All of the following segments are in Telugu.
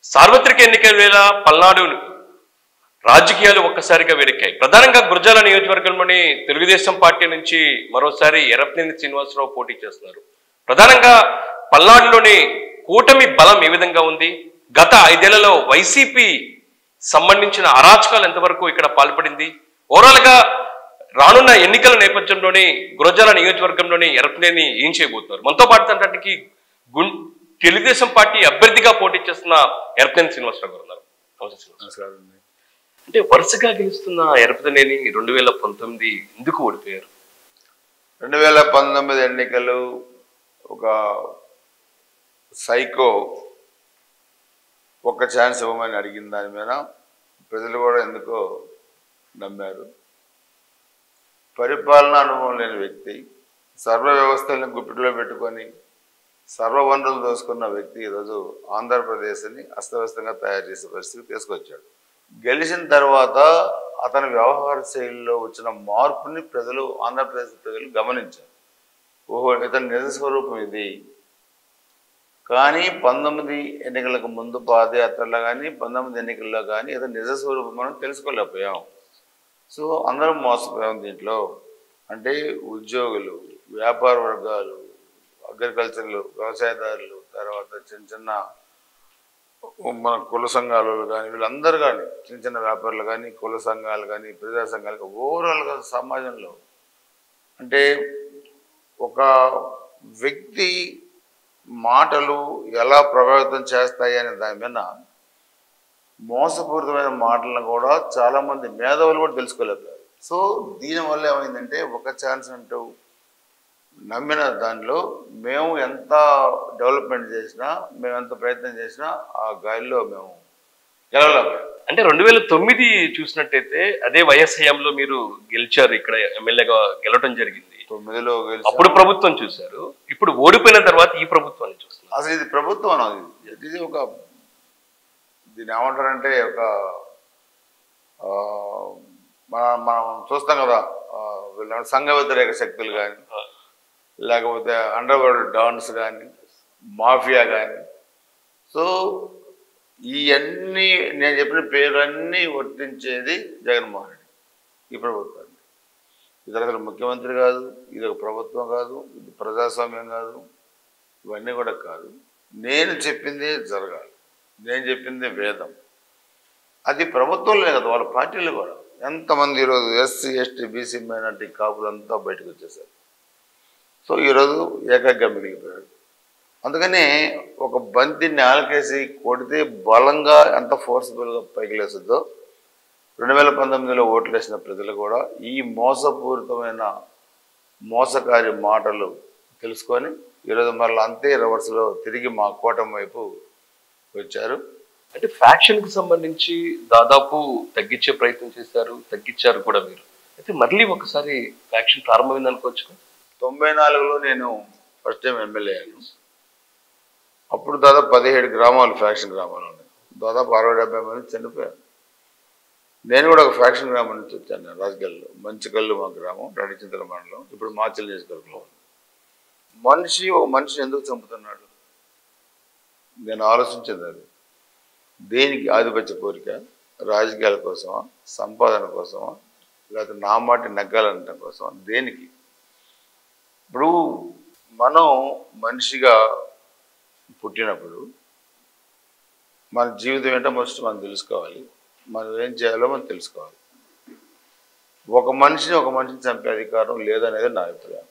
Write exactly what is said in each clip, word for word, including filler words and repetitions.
సార్వత్రిక ఎన్నికల వేళ పల్నాడు రాజకీయాలు ఒక్కసారిగా వేడెక్కాయి. ప్రధానంగా గురజాల నియోజకవర్గంలోని తెలుగుదేశం పార్టీ నుంచి మరోసారి ఎర్రపనేని శ్రీనివాసరావు పోటీ చేస్తున్నారు. ప్రధానంగా పల్నాడులోని కూటమి బలం ఏ విధంగా ఉంది, గత ఐదేళ్లలో వైసీపీ సంబంధించిన అరాచకాలు ఎంతవరకు ఇక్కడ పాల్పడింది, ఓవరాల్ గా రానున్న ఎన్నికల నేపథ్యంలోని గురజాల నియోజకవర్గంలోని ఎర్రపనేని ఏం చేయబోతున్నారు. మనతో పాటుతానికి తెలుగుదేశం పార్టీ అభ్యర్థిగా పోటీ చేస్తున్న ఎర్రపనేని శ్రీనివాసరావు గారు ఉన్నారు. అంటే వరుసగా గెలుస్తున్న ఎర్రపనేని రెండు వేల పంతొమ్మిది ఎందుకు ఓడిపోయారు? రెండు వేల పంతొమ్మిది ఎన్నికలు ఒక సైకో ఒక్క ఛాన్స్ ఇవ్వమని అడిగిన దాని మీద ప్రజలు కూడా ఎందుకో నమ్మారు. పరిపాలన అనుభవం లేని వ్యక్తి, సర్వ వ్యవస్థలను గుప్పిట్లో పెట్టుకొని సర్వ వనరులు దోసుకున్న వ్యక్తి ఈరోజు ఆంధ్రప్రదేశ్ని అస్తవ్యస్తంగా తయారు చేసే పరిస్థితికి తీసుకొచ్చాడు. గెలిచిన తర్వాత అతని వ్యవహార శైలిలో వచ్చిన మార్పుని ప్రజలు, ఆంధ్రప్రదేశ్ ప్రజలు గమనించారు. ఓహో, ఇతని నిజ స్వరూపం ఇది. కానీ పంతొమ్మిది ఎన్నికలకు ముందు పాదయాత్రలో కానీ పంతొమ్మిది ఎన్నికల్లో కానీ ఇతని నిజ స్వరూపం మనం తెలుసుకోలేకపోయాం. సో అందరం మోసపోయాం దీంట్లో. అంటే ఉద్యోగులు, వ్యాపార వర్గాలు, అగ్రికల్చర్లు, వ్యవసాయదారులు, తర్వాత చిన్న చిన్న మన కుల సంఘాలు కానీ వీళ్ళందరూ కానీ చిన్న చిన్న వ్యాపారులు కానీ కుల సంఘాలు కానీ ప్రజా సంఘాలు ఓవరాల్గా సమాజంలో అంటే ఒక వ్యక్తి మాటలు ఎలా ప్రభావితం చేస్తాయి అనే దాని మీద మోసపూరితమైన మాటలను కూడా చాలామంది మేధావులు కూడా తెలుసుకోలేకపోయారు. సో దీనివల్ల ఏమైందంటే ఒక ఛాన్స్ అంటూ నమ్మిన దానిలో మేము ఎంత డెవలప్మెంట్ చేసినా, మేము ఎంత ప్రయత్నం చేసినా ఆ గాలిలో మేము గెలవలేకపోయాం. అంటే రెండు వేల తొమ్మిది చూసినట్టయితే అదే వైఎస్ హయాంలో మీరు గెలిచారు, ఇక్కడ ఎమ్మెల్యేగా గెలవడం జరిగింది. తొమ్మిదిలో గెలిచి అప్పుడు ప్రభుత్వం చూశారు, ఇప్పుడు ఓడిపోయిన తర్వాత ఈ ప్రభుత్వాన్ని చూస్తున్నారు. అసలు ఇది ప్రభుత్వం అది ఇది ఒక దీన్ని ఏమంటారంటే ఒక మనం మనం చూస్తాం కదా, వీళ్ళ సంఘ వ్యతిరేక శక్తులు కానీ లేకపోతే అండర్ వరల్డ్ డాన్స్ కానీ మాఫియా కానీ, సో ఇవన్నీ నేను చెప్పిన పేర్లన్నీ వర్తించేది జగన్మోహన్ రెడ్డి ఈ ప్రభుత్వాన్ని. ఇది అసలు ముఖ్యమంత్రి కాదు, ఇది ఒక ప్రభుత్వం కాదు, ఇది ప్రజాస్వామ్యం కాదు, ఇవన్నీ కూడా కాదు. నేను చెప్పింది జరగాలి, నేను చెప్పింది వేదం. అది ప్రభుత్వంలో కదా, వాళ్ళ పార్టీలు కూడా ఎంతమంది ఈరోజు ఎస్సీ ఎస్టీ బీసీ మైనార్టీ కాపులంతా బయటకు వచ్చేసారు. సో ఈరోజు ఏకాగ్గా మిగిలిపోయాడు. అందుకని ఒక బంతిని ఆలకేసి కొడితే బలంగా ఎంత ఫోర్స్ఫుల్గా పైకి లేస్తుందో రెండు వేల పంతొమ్మిదిలో ఓట్లు వేసిన ప్రజలు కూడా ఈ మోసపూరితమైన మోసకారి మాటలు తెలుసుకొని ఈరోజు మరలా అంతే రివర్స్లో తిరిగి మా కూటమి వైపు వచ్చారు. అంటే ఫ్యాక్షన్కి సంబంధించి దాదాపు తగ్గించే ప్రయత్నం చేశారు, తగ్గించారు కూడా మీరు. అయితే మళ్ళీ ఒకసారి ఫ్యాక్షన్ ప్రారంభమైంది అనుకోవచ్చు. తొంభై నాలుగులో నేను ఫస్ట్ టైం ఎమ్మెల్యే అయ్యాను. అప్పుడు దాదాపు పదిహేడు గ్రామాలు ఫ్యాక్షన్ గ్రామాలు ఉన్నాయి. దాదాపు అరవై డెబ్బై మంది చనిపోయారు. నేను కూడా ఒక ఫ్యాక్షన్ గ్రామం నుంచి వచ్చాను. రాజకీయాల్లో మంచికల్లు మా గ్రామం, రెడ్డిచింతల మండలం, ఇప్పుడు మాచల్ నియోజకవర్గంలో. మనిషి ఒక మనిషిని ఎందుకు చంపుతున్నాడు నేను ఆలోచించింది. అది దేనికి? ఆధిపత్య కోరిక, రాజకీయాల కోసమా, సంపాదన కోసమా, లేకపోతే నా మాట నెగ్గాలనటం కోసమా, దేనికి? ఇప్పుడు మనం మనిషిగా పుట్టినప్పుడు మన జీవితం ఏంటో ఫస్ట్ మనం తెలుసుకోవాలి, మనం ఏం చేయాలో మనం తెలుసుకోవాలి. ఒక మనిషిని ఒక మనిషిని చంపే అధికారం లేదనేది నా అభిప్రాయం.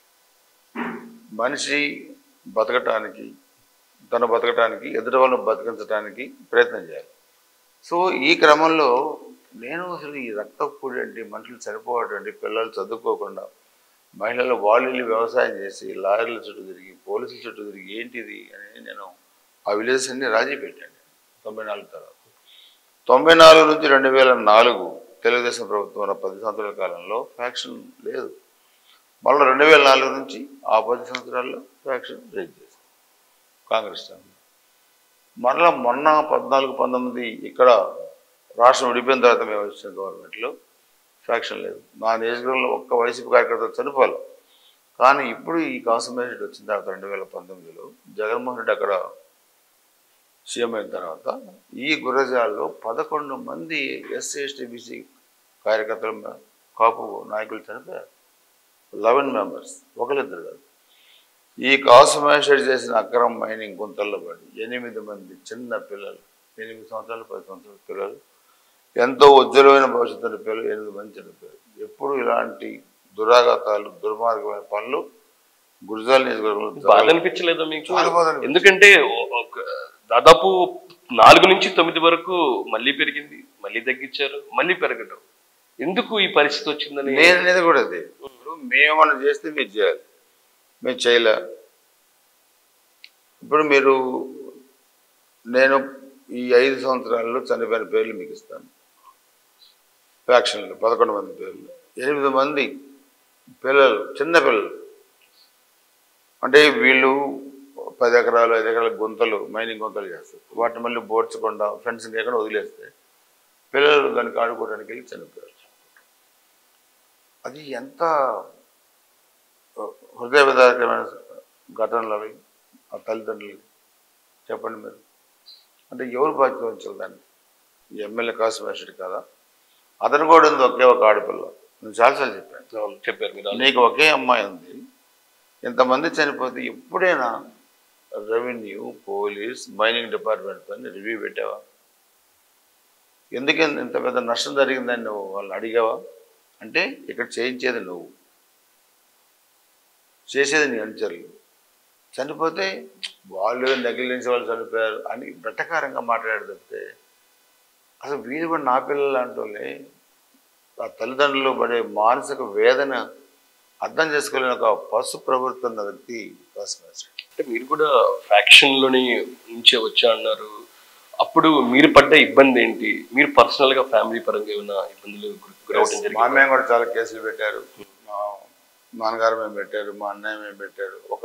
మనిషి బతకటానికి, తన బతకటానికి, ఎదుటి వాళ్ళను బతికించడానికి ప్రయత్నం చేయాలి. సో ఈ క్రమంలో నేను అసలు ఈ రక్తపోటు ఏంటి, మనుషులు చనిపోవటం ఏంటి, పిల్లలు చదువుకోకుండా మహిళలు వాళ్ళు వ్యవసాయం చేసి లారీల చుట్టూ తిరిగి పోలీసుల చుట్టూ తిరిగి ఏంటిది అని నేను ఆ విలేజెస్ అన్ని రాజీ పెట్టాను తొంభై నాలుగు తర్వాత. తొంభై నాలుగు నుంచి రెండు వేల నాలుగు తెలుగుదేశం ప్రభుత్వం పది సంవత్సరాల కాలంలో ఫ్యాక్షన్ లేదు. మళ్ళీ రెండు వేల నాలుగు నుంచి ఆ పది సంవత్సరాల్లో ఫ్యాక్షన్ రేజ్ చేశారు కాంగ్రెస్ టైంలో. మరలా మొన్న పద్నాలుగు పంతొమ్మిది ఇక్కడ రాష్ట్రం విడిపోయిన తర్వాత మేము వచ్చిన గవర్నమెంట్లో ఫ్యాక్షన్ లేదు. నా నియోజకవర్గంలో ఒక్క వైసీపీ కార్యకర్తలు చనిపోవాలి. కానీ ఇప్పుడు ఈ కాన్సన్ట్రేషన్ వచ్చిన తర్వాత రెండు వేల పంతొమ్మిదిలో జగన్మోహన్ రెడ్డి అక్కడ సీఎం అయిన తర్వాత ఈ గురజాల్లో పదకొండు మంది ఎస్సీ ఎస్టీ బీసీ కార్యకర్తలు కాపు నాయకులు చనిపోయారు. లెవెన్ మెంబర్స్, ఒకరిద్దరు కాదు. ఈ కాసుమేషడ్ చేసిన అక్రమ మైనింగ్ గుంతల్లో పడి ఎనిమిది మంది చిన్న పిల్లలు, ఎనిమిది సంవత్సరాలు పది సంవత్సరాల పిల్లలు, ఎంతో ఉజ్వలమైన భవిష్యత్తు పిల్లలు ఎనిమిది మంది చనిపోయారు. ఎప్పుడు ఇలాంటి దురాఘాతాలు, దుర్మార్గమైన పనులు గురజాల నియోజకవర్గంలో బాధ అనిపించలేదా మీకు? ఎందుకంటే దాదాపు నాలుగు నుంచి తొమ్మిది వరకు మళ్ళీ పెరిగింది, మళ్ళీ తగ్గించారు, మళ్ళీ పెరగటం. ఎందుకు ఈ పరిస్థితి వచ్చిందని నేను అనేది కూడా అదే. ఇప్పుడు మేమన్నా చేస్తే మీరు చేయాలి, మేము చేయలే. ఇప్పుడు మీరు నేను ఈ ఐదు సంవత్సరాల్లో చనిపోయిన పేర్లు మీకు ఇస్తాను. ఫ్యాక్షన్లు పదకొండు మంది పేర్లు, ఎనిమిది మంది పిల్లలు, చిన్న పిల్లలు. అంటే వీళ్ళు పది ఎకరాలు ఐదు ఎకరాల గుంతలు, మైనింగ్ గుంతలు చేస్తారు. వాటిని మళ్ళీ బోడ్చకుండా ఫ్రెండ్స్ని ఎక్కడ వదిలేస్తే పిల్లలు దానికి ఆడుకోవడానికి వెళ్ళి చనిపోయారు. అది ఎంత హృదయ విదారకమైన ఘటనలు అవి ఆ తల్లిదండ్రులు. చెప్పండి మీరు. అంటే ఎవరు బాధ్యత వహించాలి దాన్ని? ఎమ్మెల్యే కాసుమేషడ్ కదా, అతను కూడా ఉంది ఒకే ఒక ఆడపిల్ల. నేను చాలాసార్లు చెప్పాను చెప్పారు నీకు ఒకే అమ్మాయి ఉంది, ఇంతమంది చనిపోతే ఎప్పుడైనా రెవెన్యూ, పోలీస్, మైనింగ్ డిపార్ట్మెంట్ పని రివ్యూ పెట్టావా? ఎందుకని ఇంత పెద్ద నష్టం జరిగిందని నువ్వు వాళ్ళని అడిగావా? అంటే ఇక్కడ చేయించేది నువ్వు, చేసేది నీ అనుచరులు. చనిపోతే వాళ్ళు నెగ్లిజెన్స్ వాళ్ళు చనిపోయారు అని వెటకారంగా మాట్లాడేదంటే అసలు వీళ్ళు కూడా నా పిల్లలు అంటూనే ఆ తల్లిదండ్రులు పడే మానసిక వేదన అర్థం చేసుకోలేని ఒక పశు ప్రవృత్తి ఉన్న వ్యక్తి కాసుమేషడ్. అంటే మీరు కూడా ఫ్యాక్షన్లోని నుంచే వచ్చా అన్నారు. అప్పుడు మీరు పడ్డ ఇబ్బంది ఏంటి? మీరు పర్సనల్గా ఫ్యామిలీ పరంగా ఏమైనా ఇబ్బందులు గురవడం జరిగింది? మా అన్నయ్య కూడా చాలా కేసులు పెట్టారు, మా నాన్నగారు మేము పెట్టారు, మా అన్నయ్య మేము పెట్టారు. ఒక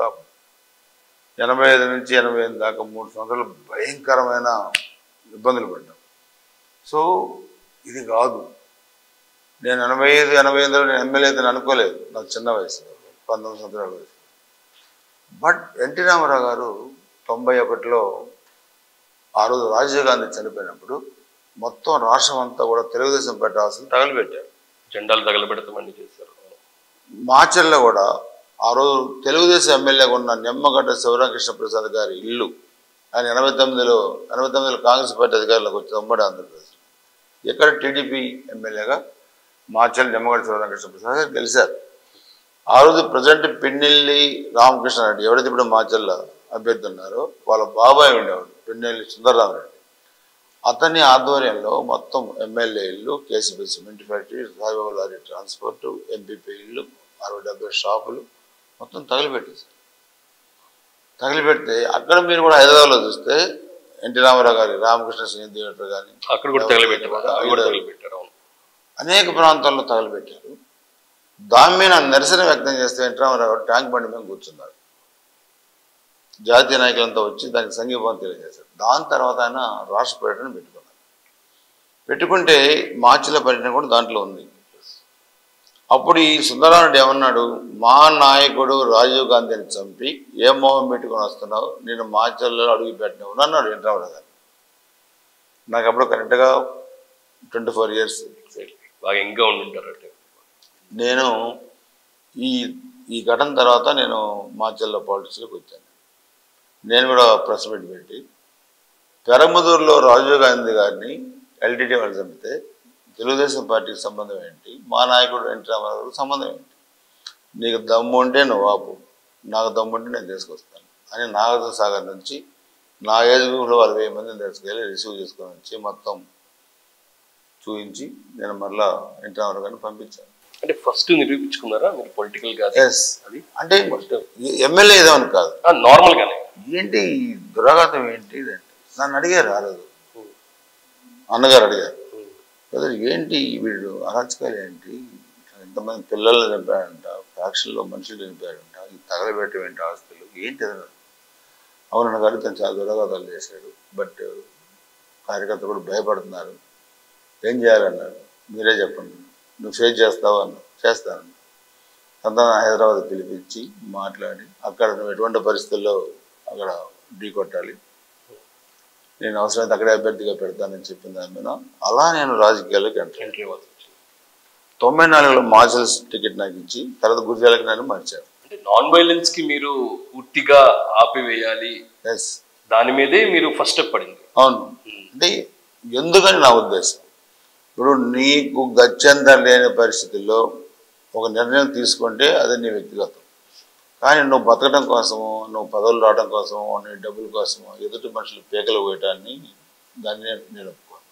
ఎనభై ఐదు నుంచి ఎనభై ఎనిమిది దాకా మూడు సంవత్సరాలు భయంకరమైన ఇబ్బందులు పడ్డాం. సో ఇది కాదు, నేను ఎనభై ఐదు ఎనభై ఎనిమిదిలో నేను ఎమ్మెల్యే అయితే అనుకోలేదు, నాకు చిన్న వయసు, పంతొమ్మిది సంవత్సరాల వయసు. బట్ ఎన్టీ రామారావు గారు తొంభై ఒకటిలో ఆ రోజు రాజీవ్ గాంధీ చనిపోయినప్పుడు మొత్తం రాష్ట్రం అంతా కూడా తెలుగుదేశం పెట్టాల్సింది తగలబెట్టారు, జెండాలు తగలబెడతామని చేశారు. మాచర్లో కూడా ఆ రోజు తెలుగుదేశం ఎమ్మెల్యేగా ఉన్న నిమ్మగడ్డ శివరామకృష్ణ ప్రసాద్ గారి ఇల్లు ఆయన ఎనభై తొమ్మిదిలో ఎనభై తొమ్మిదిలో కాంగ్రెస్ పార్టీ అధికారులకు వచ్చి ఉమ్మడి ఆంధ్రప్రదేశ్ ఇక్కడ టీడీపీ ఎమ్మెల్యేగా మాచర్ల నిమ్మగడ్డ శివరామకృష్ణ ప్రసాద్ గారు గెలిచారు. ఆ రోజు ప్రజెంట్ పిన్నెల్లి రామకృష్ణారెడ్డి ఎవరైతే ఇప్పుడు మాచర్ల అభ్యర్థి ఉన్నారో వాళ్ళ బాబాయ్ ఉండేవాడు పిన్నెల్లి సుందరరామరెడ్డి. అతని ఆధ్వర్యంలో మొత్తం ఎమ్మెల్యే ఇల్లు, KCP cement factory, Saibaba lorry transport, MPP ఇల్లు, అరవై డెబ్బై షాపులు మొత్తం తగిలిపెట్టేశారు. తగిలిపెడితే అక్కడ మీరు కూడా హైదరాబాద్లో చూస్తే ఎన్టీ రామారావు గారి రామకృష్ణ సినీ థియేటర్ కానీ అక్కడ కూడా తగిలిపెట్టారు, అనేక ప్రాంతాల్లో తగిలిపెట్టారు. దాని మీద నిరసన వ్యక్తం చేస్తే ఎన్టీ రామారావు గారు ట్యాంక్ బండి మీద కూర్చున్నారు. జాతీయ నాయకులంతా వచ్చి దానికి సంఘీభావం తెలియజేశారు. దాని తర్వాత ఆయన రాష్ట్ర పర్యటన పెట్టుకున్నారు. పెట్టుకుంటే మార్చిల పర్యటన కూడా దాంట్లో ఉంది. అప్పుడు ఈ సుందరరామరెడ్డి ఏమన్నాడు, మా నాయకుడు రాజీవ్ గాంధీని చంపి ఏ మోహం పెట్టుకొని వస్తున్నావు, నేను మార్చిల్లో అడుగు పెట్టినావు అన్నాడు ఎన్టీ రామారావు గారు. నాకు అప్పుడు కరెక్ట్గా ట్వంటీ ఫోర్ ఇయర్స్ బాగా ఇంకా ఉండుంటారు. నేను ఈ ఈ ఘటన తర్వాత నేను మాచర్ల పాలిటిక్స్లోకి వచ్చాను. నేను కూడా ప్రెస్ మీట్ పెట్టి పెరంబదూరులో రాజీవ్ గాంధీ గారిని ఎల్టీటీ వాళ్ళు చంపితే తెలుగుదేశం పార్టీకి సంబంధం ఏంటి, మా నాయకుడు ఎన్టీ రామారావు గారికి సంబంధం ఏంటి, నీకు దమ్ము ఉంటే నువ్వు ఆపు, నాకు దమ్ము ఉంటే నేను తీసుకొస్తాను అని నాగార్జున సాగర్ నుంచి నా ఏజ్ గ్రూప్లో వాళ్ళు వెయ్యి మందిని తీసుకెళ్ళి రిసీవ్ చేసుకొని వచ్చి మొత్తం చూపించి నేను మళ్ళీ ఎన్టీ రామారావు గారిని పంపించాను. అంటే ఫస్ట్ నిరూపించుకున్నారా మీరు పొలిటికల్ గా? ఎస్, అది అంటే ఎమ్మెల్యే ఏదేమని కాదు, నార్మల్ గానే ఏంటి దురాఘాతం ఏంటి ఇదంటే నన్ను అడిగారు. ఆ రోజు అన్నగారు అడిగారు, బ్రదర్ ఏంటి వీళ్ళు అరాచకాలు ఏంటి, ఎంతమంది పిల్లలు చంపాడంట, ఫ్యాక్షన్లో మనుషులు చంపాడంట, ఈ తగలబెట్టడం ఏంటి ఆస్తులు ఏంటి అన్నారు. అవును అన్నగారు తను చాలా దురాఘాతాలు చేశాడు, బట్ కార్యకర్తలు కూడా భయపడుతున్నారు, ఏం చేయాలన్నారు, మీరే చెప్పండి, నువ్వు ఫేస్ చేస్తావా అన్నా. చేస్తాను. అంతా హైదరాబాద్ పిలిపించి మాట్లాడి అక్కడ నువ్వు ఎటువంటి పరిస్థితుల్లో అక్కడ ఢీ కొట్టాలి, నేను అవసరమైతే అక్కడే అభ్యర్థిగా పెడతానని చెప్పిన దాని మీద అలా నేను రాజకీయాల్లోకి ఎంటర్ ఎంట్రీ అవ్వాలి. తొంభై నాలుగులో మార్షల్స్ టికెట్ నాకు ఇచ్చి తర్వాత గురిజాలకి నన్ను మార్చారు. అంటే నాన్ వైలెన్స్ కి మీరు పూర్తిగా ఆపివేయాలి, ఎస్, దాని మీదే మీరు ఫస్ట్ స్టెప్ పడింది. అవును. అంటే ఎందుకని నా ఉద్దేశం, ఇప్పుడు నీకు గత్యంతరం లేని పరిస్థితుల్లో ఒక నిర్ణయం తీసుకుంటే అది నీ వ్యక్తిగతం. కానీ నువ్వు బతకడం కోసమో, నువ్వు పదవులు రావడం కోసమో, నీ డబ్బుల కోసమో ఎదుటి మనుషులు పీకలు పోయటాన్ని దాన్ని నేను ఒప్పుకోను.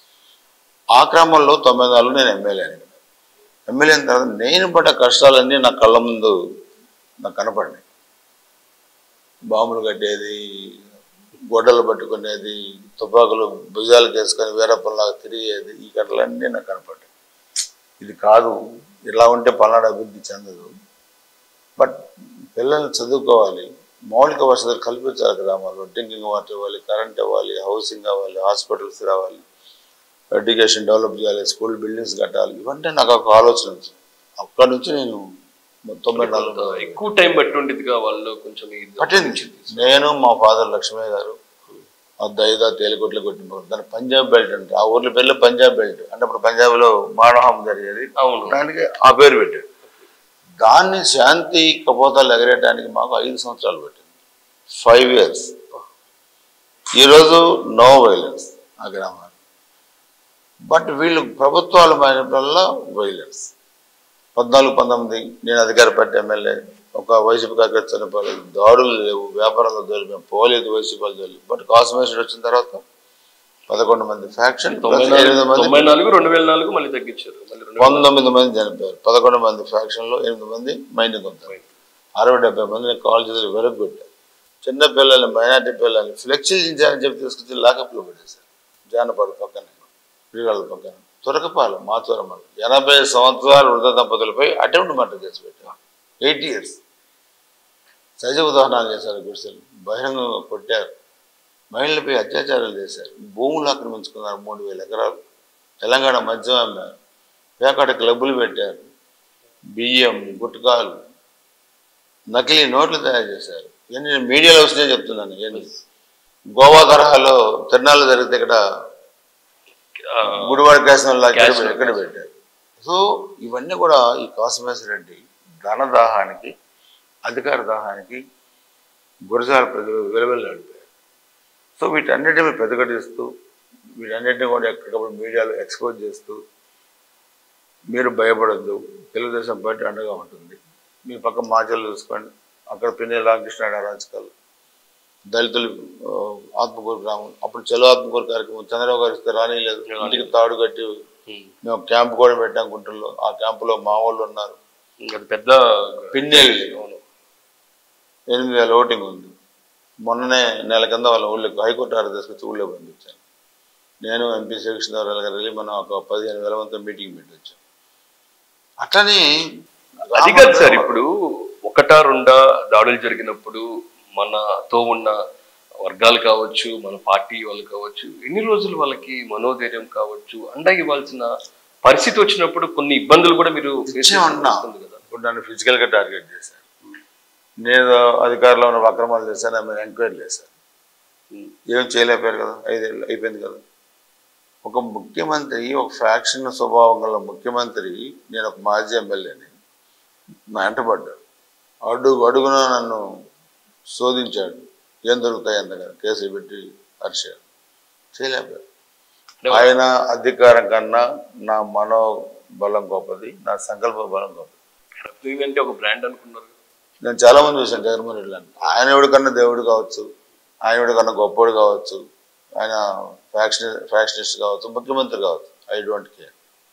ఆ క్రమంలో తొంభై నాలుగు నేను ఎమ్మెల్యే అయిన ఎమ్మెల్యే అయిన తర్వాత నేను పడ్డ కష్టాలన్నీ నా కళ్ళ ముందు నాకు కనపడినాయి. బాంబులు కట్టేది, గొడ్డలు పట్టుకునేది, తుపాకులు భుజాలకు వేసుకొని వీరప్పలాగా తిరిగేది, ఈ కథలన్నీ నాకు కనపడ్డాయి. ఇది కాదు, ఇలా ఉంటే పల్నాడు అభివృద్ధి చెందదు. బట్ పిల్లల్ని చదువుకోవాలి, మౌలిక వసతులు కల్పించాలి గ్రామాల్లో. డ్రింకింగ్ వాటర్ ఇవ్వాలి, కరెంట్ ఇవ్వాలి, హౌసింగ్ కావాలి, హాస్పిటల్స్ రావాలి, ఎడ్యుకేషన్ డెవలప్ చేయాలి, స్కూల్ బిల్డింగ్స్ కట్టాలి. ఇవంటే నాకు ఒక ఆలోచన వచ్చింది. అక్కడి నుంచి నేను తొంభై నాలుగు ఎక్కువ టైం పట్టి ఉండేదిగా వాళ్ళు కొంచెం పట్టింది. నేను మా ఫాదర్ లక్ష్మయ్య గారు దైదా తేలికొట్లు కొట్టిన దాని పంజాబ్ బెల్ట్ అంటే ఆ ఊర్లో పేర్లు పంజాబ్ బెల్ట్ అంటే అప్పుడు పంజాబ్లో మానవహం జరిగేది. అవును, దానికి ఆ పేరు పెట్టాడు. దాన్ని శాంతి కపోతాలు ఎగరేయడానికి మాకు ఐదు సంవత్సరాలు పట్టింది, ఫైవ్ ఇయర్స్. ఈరోజు నో వైలెన్స్ ఆ గ్రామాలు. బట్ వీళ్ళు ప్రభుత్వాలు మారినప్పుడల్లా వైలెన్స్. పద్నాలుగు పంతొమ్మిది నేను అధికార పార్టీ ఎమ్మెల్యే, ఒక వైసీపీ కార్యకర్త చనిపోలేదు, దాడులు లేవు, వ్యాపారంలో దోలి మేము పోలేదు, వైసీపీ దోలి. బట్ కాస్మేషన్ వచ్చిన తర్వాత పదకొండు మంది ఫ్యాక్షన్, రెండు వేల నాలుగు మళ్ళీ తగ్గించారు, పంతొమ్మిది మంది చనిపోయారు. పదకొండు మంది ఫ్యాక్షన్లో ఎనిమిది మంది మైండింగ్ ఉంటారు. అరవై డెబ్బై మందిని కాల్ చేతులు వెరగొట్టారు. చిన్న పిల్లల్ని, మైనార్టీ పిల్లల్ని ఫ్లెక్సీలు దించారని చెప్పి తీసుకొచ్చి లాకప్లో పెట్టేశారు. జానపాడు పక్కన, శ్రీరాళ్ళ పక్కన, తురకపాలెం, మాచూరమల్. ఎనభై సంవత్సరాల వృద్ధ దంపతులపై అటెంప్ట్ మర్డర్ చేసి పెట్టారు. ఎయిట్ ఇయర్స్ సజీవ దహనాలు చేశారు, గుడిసెలు బహిరంగంగా కొట్టారు, మహిళలపై అత్యాచారాలు చేశారు, భూములు ఆక్రమించుకున్నారు, మూడు వేల ఎకరాలు. తెలంగాణ మద్యం అమ్మారు, పేకాట క్లబ్బులు పెట్టారు, బియ్యం, గుట్కాలు, నకిలీ నోట్లు తయారు చేశారు. ఇవన్నీ నేను మీడియాలో వస్తే చెప్తున్నాను. ఏంటి గోవా తరహాలో తిరణాలు జరిగితే ఇక్కడ గుడివాడ క్యాసినోలా ఎక్కడ పెట్టారు. సో ఇవన్నీ కూడా ఈ కాసుమేశ్వరరెడ్డి ధన దాహానికి, అధికార దాహానికి గురజాల ప్రజలు వెలువెల్లాడిపోయారు. సో వీటన్నిటిని ప్రతిఘటిస్తూ, వీటన్నిటిని కూడా ఎక్కడికప్పుడు మీడియాలో ఎక్స్పోజ్ చేస్తూ, మీరు భయపడద్దు, తెలుగుదేశం పార్టీ అండగా ఉంటుంది, మీ పక్క మాచలు చూసుకోండి, అక్కడ పిన్నెల రామకృష్ణ రాజకీయాలు, దళితులు ఆత్మకూరు గ్రామం, అప్పుడు చలో ఆత్మకూరు కార్యక్రమం చంద్రబాబు గారు ఇస్తే రానిలేదు, ఇంటికి తాడు కట్టి మేము క్యాంపు కూడా పెట్టాం గుంటూరులో. ఆ క్యాంపులో మా వాళ్ళు ఉన్నారు, పెద్ద పిన్నెల్ ఎనిమిది వేల ఓటింగ్ ఉంది. మొన్ననే నెల కింద వాళ్ళ ఊళ్ళో హైకోర్టు ఆర్డర్ తీసుకొచ్చి ఊళ్ళో పంపించాను. నేను ఎంపీ శ్రీకృష్ణదేవరాయలు గారు వెళ్ళి మనం ఒక పదిహేను వేల మందితో మీటింగ్ పెట్టి వచ్చాం. అట్లనే అది కాదు సార్, ఇప్పుడు ఒకటా రెండా దాడులు జరిగినప్పుడు మనతో ఉన్న వర్గాలు కావచ్చు, మన పార్టీ వాళ్ళు కావచ్చు, ఎన్ని రోజులు వాళ్ళకి మనోధైర్యం కావచ్చు అండగా ఇవ్వాల్సిన పరిస్థితి వచ్చినప్పుడు కొన్ని ఇబ్బందులు కూడా మీరు కదా. ఇప్పుడు నన్ను ఫిజికల్గా టార్గెట్ చేశారు, నేను అధికారంలో ఉన్న అక్రమాలు చేశాను, ఆమె ఎంక్వైరీ చేశాను, ఏం చేయలేకపోయారు కదా, ఐదేళ్ళు అయిపోయింది కదా. ఒక ముఖ్యమంత్రి, ఒక ఫ్యాక్షన్ స్వభావం గల ముఖ్యమంత్రి, నేను ఒక మాజీ ఎమ్మెల్యేని, నా వెంటబడ్డాడు, అడుగు అడుగున నన్ను శోధించాడు, ఏం దొరుకుతాయి అంతగా కేసులు పెట్టి అరిచాడు, చేయలేకపోయాడు. ఆయన అధికారం కన్నా నా మనోబలం గొప్పది, నా సంకల్ప బలం గొప్పది. అంటే ఒక బ్రాండ్ అనుకున్నారు. నేను చాలా మంది చూశాను జగన్మోహన్ రెడ్డి అని. ఆయన ఎవడి కన్నా దేవుడు కావచ్చు, ఆయన ఎవడి కన్నా గొప్పవాడు కావచ్చు, ఆయన ఫ్యాక్షన్ ఫ్యాక్షనిస్ట్ కావచ్చు, ముఖ్యమంత్రి కావచ్చు, ఐ డోంట్ కేర్.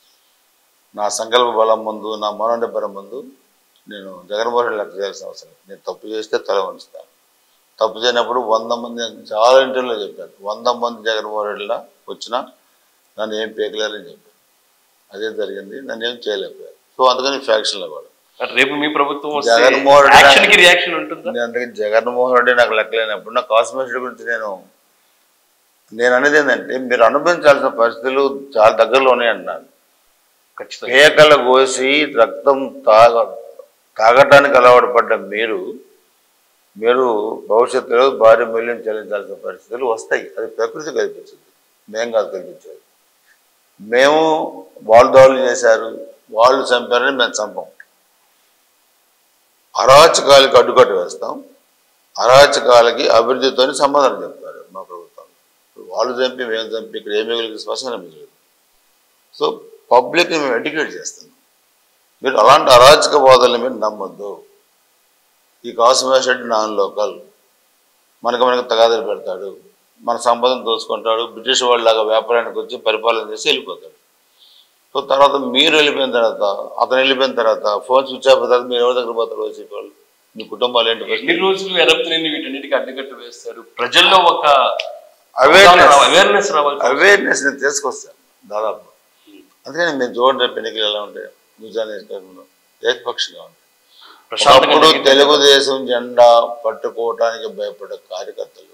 నా సంకల్ప బలం ముందు, నా మనోనిబ్బరం ముందు నేను జగన్మోహన్ రెడ్డి లెక్క చేయాల్సిన అవసరం. నేను తప్పు చేస్తే తల వంచుతాను. తప్పు చేయనప్పుడు వంద మంది, చాలా ఇంటర్వ్యూలో చెప్పాను, వంద మంది జగన్మోహన్ రెడ్డిలా వచ్చినా నన్ను ఏం పీకలేరని చెప్పాను. అదే జరిగింది, నన్ను ఏం చేయలేకపోయారు. సో అందుకని ఫ్యాక్షన్లో కూడా రేపు మీ ప్రభుత్వం జగన్మోహన్ రెడ్డి, అందుకని జగన్మోహన్ రెడ్డి నాకు లెక్కలేనప్పుడు నా కాస్మేషన్ గురించి నేను నేను అనేది ఏంటంటే, మీరు అనుభవించాల్సిన పరిస్థితులు చాలా దగ్గరలో ఉన్నాయి అంటున్నాను. పేకలు కోసి రక్తం తాగ తాగటానికి అలవాటు పడ్డ మీరు మీరు భవిష్యత్తులో భారీ మూల్యం చెల్లించాల్సిన పరిస్థితులు వస్తాయి. అది ప్రకృతి కల్పించింది, మేము కాదు కల్పించేది. మేము వాళ్ళు దాడులు చేశారు, వాళ్ళు చంపారని మేము చంపం. అరాచకాలకి అడ్డుకట్ట వేస్తాం, అరాచకాలకి అభివృద్ధితో సమాధానం చెప్తారు మా ప్రభుత్వం. వాళ్ళు చంపి మేము చంపి ఇక్కడ ఏమి మిగిలిన శ్మశానం మిగిలేదు. సో పబ్లిక్ని మేము ఎడ్యుకేట్ చేస్తాం. మీరు అలాంటి అరాచక బోధనలు మీరు నమ్మొద్దు. ఈ కాసుమేష్ రెడ్డి నాన్ లోకల్, మనకు మనకు తగాదాలు పెడతాడు, మన సంపదను దోచుకుంటాడు, బ్రిటిష్ వాళ్ళలాగా వ్యాపారానికి వచ్చి పరిపాలన చేసి వెళ్ళిపోతాడు. సో తర్వాత మీరు వెళ్ళిపోయిన తర్వాత, అతను వెళ్ళిపోయిన తర్వాత ఫోన్ స్విచ్ ఆఫ్ తర్వాత మీరు ఎవరి దగ్గర పోతారు? వైసీపీ వాళ్ళు, మీ కుటుంబాలు ఏంటి? ఎన్ని రోజులు ఎరప్తుని వీటన్నిటికీ అడ్డుకట్టు వేస్తారు? ప్రజల్లో ఒక అవేర్నెస్ అవేర్నెస్ రావాలి, అవేర్నెస్ నేను తీసుకొస్తాను దాదాపు. అందుకని మేము చూడండి రేపు ఎన్నికలు ఎలా ఉంటాయి నిజాన్ని ఏకపక్షంగా ఉంటాయి. ఒకప్పుడు తెలుగుదేశం జెండా పట్టుకోవటానికి భయపడే కార్యకర్తలు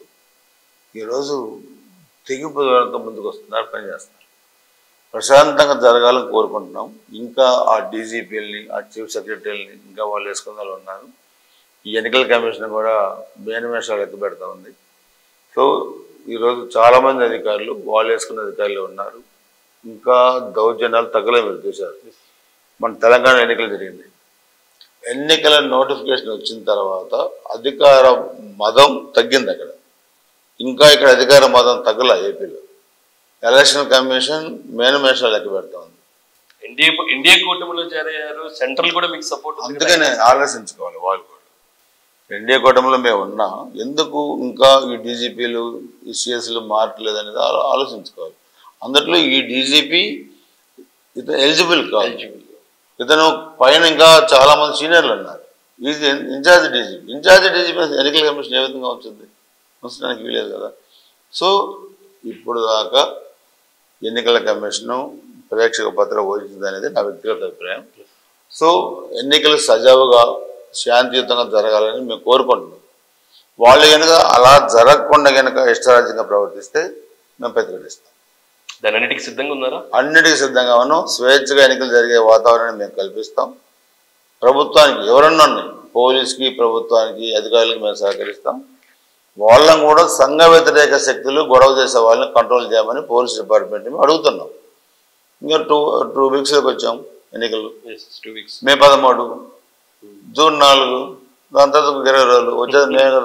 ఈరోజు తెగింపు దూరంతో ముందుకు వస్తున్నారు, పనిచేస్తున్నారు. ప్రశాంతంగా జరగాలని కోరుకుంటున్నాం. ఇంకా ఆ డీజీపీలని, ఆ చీఫ్ సెక్రటరీలని ఇంకా వాళ్ళు వేసుకున్న వాళ్ళు ఉన్నారు. ఈ ఎన్నికల కమిషన్ కూడా మేనిమేషాలు ఎత్తి పెడతా ఉంది. సో ఈరోజు చాలామంది అధికారులు వాళ్ళు వేసుకున్న అధికారులు ఉన్నారు. ఇంకా దౌర్జన్యాలు తగ్గలే. మీరు చూశారు మన తెలంగాణ ఎన్నికలు జరిగింది. ఎన్నికల నోటిఫికేషన్ వచ్చిన తర్వాత అధికార మదం తగ్గింది అక్కడ. ఇంకా ఇక్కడ అధికార మదం తగ్గల. ఏపీలో ఎలక్షన్ కమిషన్ మేనిమేషాలు లెక్క పెడతా ఉంది. ఎన్డీఏ ఎన్డీఏ కూటమిలో చేరారు, సెంట్రల్ కూడా మీకు సపోర్ట్. అందుకనే ఆలోచించుకోవాలి వాళ్ళు కూడా. ఎన్డీఏ కూటమిలో మేము ఉన్నా ఎందుకు ఇంకా ఈ డీజీపీలు ఈ సిఎస్లు మారట్లేదు అనేది ఆలోచించుకోవాలి. అందులో ఈ డీజీపీ ఇతను ఎలిజిబుల్ కాదు. ఇతను పైన ఇంకా చాలా మంది సీనియర్లు ఉన్నారు. ఇది ఇన్ఛార్జ్ డీజీపీ. ఇన్ఛార్జ్ డీజీపీ ఎన్నికల కమిషన్ ఏ విధంగా వచ్చింది? ఉంచడానికి వీలేదు కదా. సో ఇప్పుడు దాకా ఎన్నికల కమిషను ప్రేక్షక పత్రం వహించింది అనేది నా వ్యక్తిగత అభిప్రాయం. సో ఎన్నికలు సజావుగా శాంతియుతంగా జరగాలని మేము కోరుకుంటున్నాం. వాళ్ళు కనుక అలా జరగకుండా కనుక ఇష్టరాజ్యంగా ప్రవర్తిస్తే మేము ప్రతిఘటిస్తాం. దాని అన్నిటికీ సిద్ధంగా ఉన్నారా? అన్నిటికీ సిద్ధంగా ఉన్నాం. స్వేచ్ఛగా ఎన్నికలు జరిగే వాతావరణాన్ని మేము కల్పిస్తాం. ప్రభుత్వానికి ఎవరన్నా పోలీస్కి, ప్రభుత్వానికి, అధికారులకు మేము సహకరిస్తాం. వాళ్ళని కూడా సంఘ వ్యతిరేక శక్తులు గొడవ చేసే వాళ్ళని కంట్రోల్ చేయమని పోలీస్ డిపార్ట్మెంట్ మేము అడుగుతున్నాం. ఇంకా టూ టూ వీక్స్లోకి వచ్చాం ఎన్నికలు. టూ వీక్స్ మే పదమూడు, జూన్ నాలుగు, దాని తర్వాత ఇరవై రోజులు వచ్చేది మేమే కదా.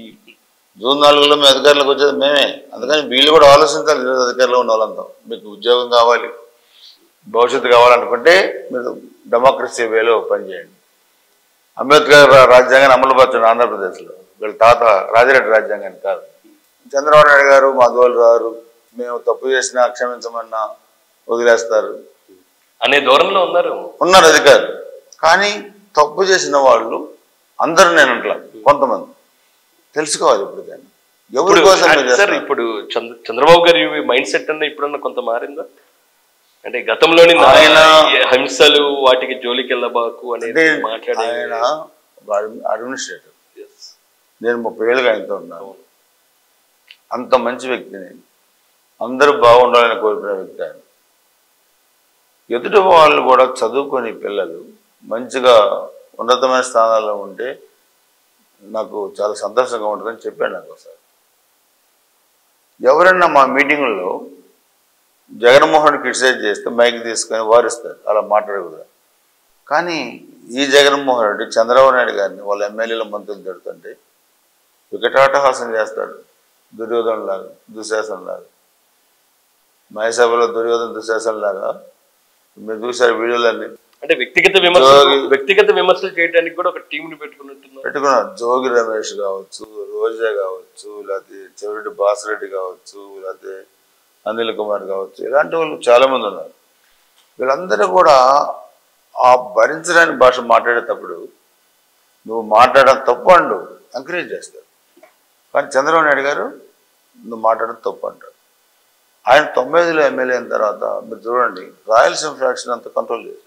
జూన్ నాలుగులో మీ అధికారులకు వచ్చేది మేమే. అందుకని వీళ్ళు కూడా ఆలోచించాలి. ఈరోజు అధికారులు ఉన్న వాళ్ళంతా మీకు ఉద్యోగం కావాలి, భవిష్యత్తు కావాలనుకుంటే మీరు డెమోక్రసీ వేలో పనిచేయండి. అంబేద్కర్ రాజ్యాంగాన్ని అమలుపరచండి ఆంధ్రప్రదేశ్లో. వీళ్ళ తాత రాజిరెడ్డి రాజ్యాంగాన్ని కాదు. చంద్రబాబు నాయుడు గారు మా దోలు రారు, మేము తప్పు చేసినా క్షమించమన్నా వదిలేస్తారు అనే ధోరణిలో ఉన్నారు ఉన్నారు అధికారులు. కానీ తప్పు చేసిన వాళ్ళు అందరూ నేను అంటలా, కొంతమంది తెలుసుకోవాలి. ఇప్పుడు కానీ ఎవరి కోసం సార్ ఇప్పుడు చంద్రబాబు గారి మైండ్ సెట్ అన్న ఇప్పుడన్నా కొంత మారిందా? అంటే గతంలోని ఆయన హింసలు వాటికి జోలికి వెళ్ళబాకు అనేది మాట్లాడే ఆయన అడ్మినిస్ట్రేటర్. నేను ముప్పై ఏళ్ళుగా ఆయనతో ఉన్నాను. అంత మంచి వ్యక్తిని, అందరూ బాగుండాలని కోరుకునే వ్యక్తి ఆయన. ఎదుటి వాళ్ళు కూడా చదువుకొని పిల్లలు మంచిగా ఉన్నతమైన స్థానాల్లో ఉంటే నాకు చాలా సంతోషంగా ఉంటుందని చెప్పాను నాకు ఒకసారి. ఎవరన్నా మా మీటింగుల్లో జగన్మోహన్ క్రిటిసైజ్ చేస్తే మైక్ తీసుకొని వారిస్తారు, అలా మాట్లాడకూడదు. కానీ ఈ జగన్మోహన్ రెడ్డి చంద్రబాబు నాయుడు గారిని వాళ్ళ ఎమ్మెల్యేల మంత్రులు తిడుతుంటే వికటాటహాసం చేస్తాడు. దుర్యోధన లాగా, దుశ్శాసన లాగా, మహేసభలో దుర్యోధన దుశ్శాసన లాగా మీరు చూసారు వీడియోలన్నీ. అంటే వ్యక్తిగత విమర్శలు వ్యక్తిగత విమర్శలు చేయడానికి కూడా ఒక టీంని పెట్టుకున్నట్టు పెట్టుకున్నారు. జోగి రమేష్ కావచ్చు, రోజా కావచ్చు, లేకపోతే చెవిరెడ్డి బాసిరెడ్డి కావచ్చు, లేకపోతే అనిల్ కుమార్ కావచ్చు, ఇలాంటి వాళ్ళు చాలామంది ఉన్నారు. వీళ్ళందరూ కూడా ఆ భరించడానికి భాష మాట్లాడేటప్పుడు నువ్వు మాట్లాడడం తప్పు అండు ఎంకరేజ్ చేస్తారు. కానీ చంద్రబాబు నాయుడు గారు నువ్వు మాట్లాడడం తప్పు అంటాడు. ఆయన తొంభై ఐదులో ఎమ్మెల్యే అయిన తర్వాత మీరు చూడండి రాయలసీమ ఫ్యాక్షన్ అంతా కంట్రోల్ చేశారు.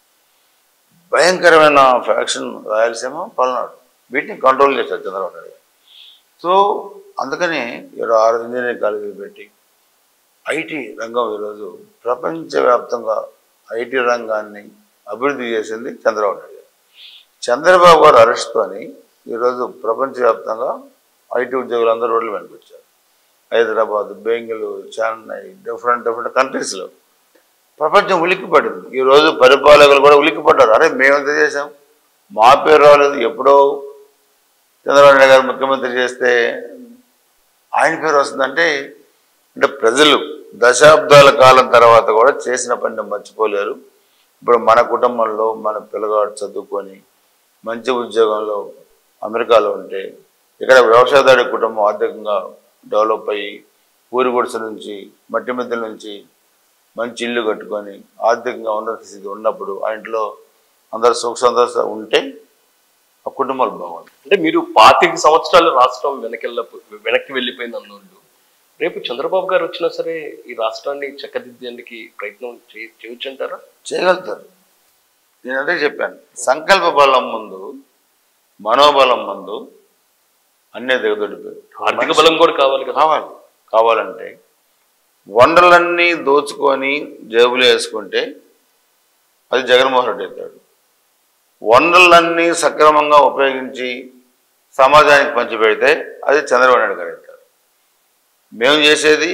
భయంకరమైన ఫ్యాక్షన్ రాయలసీమ, పల్నాడు, వీటిని కంట్రోల్ చేశారు చంద్రబాబు నాయుడు గారు. సో అందుకని ఈరోజు ఆరు ఇంజనీరింగ్ కాలేజీలు పెట్టి ఐటీ రంగం ఈరోజు ప్రపంచవ్యాప్తంగా ఐటీ రంగాన్ని అభివృద్ధి చేసింది చంద్రబాబు నాయుడు గారు. చంద్రబాబు గారు అరెస్ట్తోని ఈరోజు ప్రపంచవ్యాప్తంగా ఐటీ ఉద్యోగులు అందరూ రోడ్ల మీదకి వచ్చారు. హైదరాబాద్, బెంగళూరు, చెన్నై, డిఫరెంట్ డిఫరెంట్ కంట్రీస్లో ప్రపంచం ఉలిక్కిపడింది. ఈరోజు పరిపాలకులు కూడా ఉలిక్కిపడ్డారు. అరే మేమెంత చేసాం, మా పేరు రాలేదు. ఎప్పుడో చంద్రబాబు నాయుడు గారు ముఖ్యమంత్రి చేస్తే ఆయన పేరు వస్తుందంటే అంటే ప్రజలు దశాబ్దాల కాలం తర్వాత కూడా చేసిన పనిని మర్చిపోలేరు. ఇప్పుడు మన కుటుంబంలో మన పిల్లగాడు చదువుకొని మంచి ఉద్యోగంలో అమెరికాలో ఉంటే ఇక్కడ వ్యవసాయదారి కుటుంబం ఆర్థికంగా డెవలప్ అయ్యి ఊరి గుడిసె నుంచి మట్టి మిద్దెల నుంచి మంచి ఇల్లు కట్టుకొని ఆర్థికంగా ఉన్నత స్థితి ఉన్నప్పుడు ఆ ఇంట్లో అందరు సుఖ సంతోష ఉంటే ఆ కుటుంబాలు బాగుంటాయి. అంటే మీరు పాతిక సంవత్సరాలు రాష్ట్రం వెనకెళ్ళ వెనక్కి వెళ్ళిపోయింది అన్నోళ్ళు రేపు చంద్రబాబు గారు వచ్చినా సరే ఈ రాష్ట్రాన్ని చక్కదిద్దేందుకు ప్రయత్నం చేయొచ్చు అంటారా? చేయగలుగుతారు. నేను అదే చెప్పాను, సంకల్ప బలం ముందు మనోబలం ముందు అన్నీ దిగదొడిపోయారు. ఆర్థిక బలం కూడా కావాలి కదా. కావాలి. కావాలంటే వనరులన్నీ దోచుకొని జేబులో వేసుకుంటే అది జగన్మోహన్ రెడ్డి అవుతాడు. వనరులన్నీ సక్రమంగా ఉపయోగించి సమాజానికి పంచిపెడితే అది చంద్రబాబు నాయుడు గారు అవుతారు. మేము చేసేది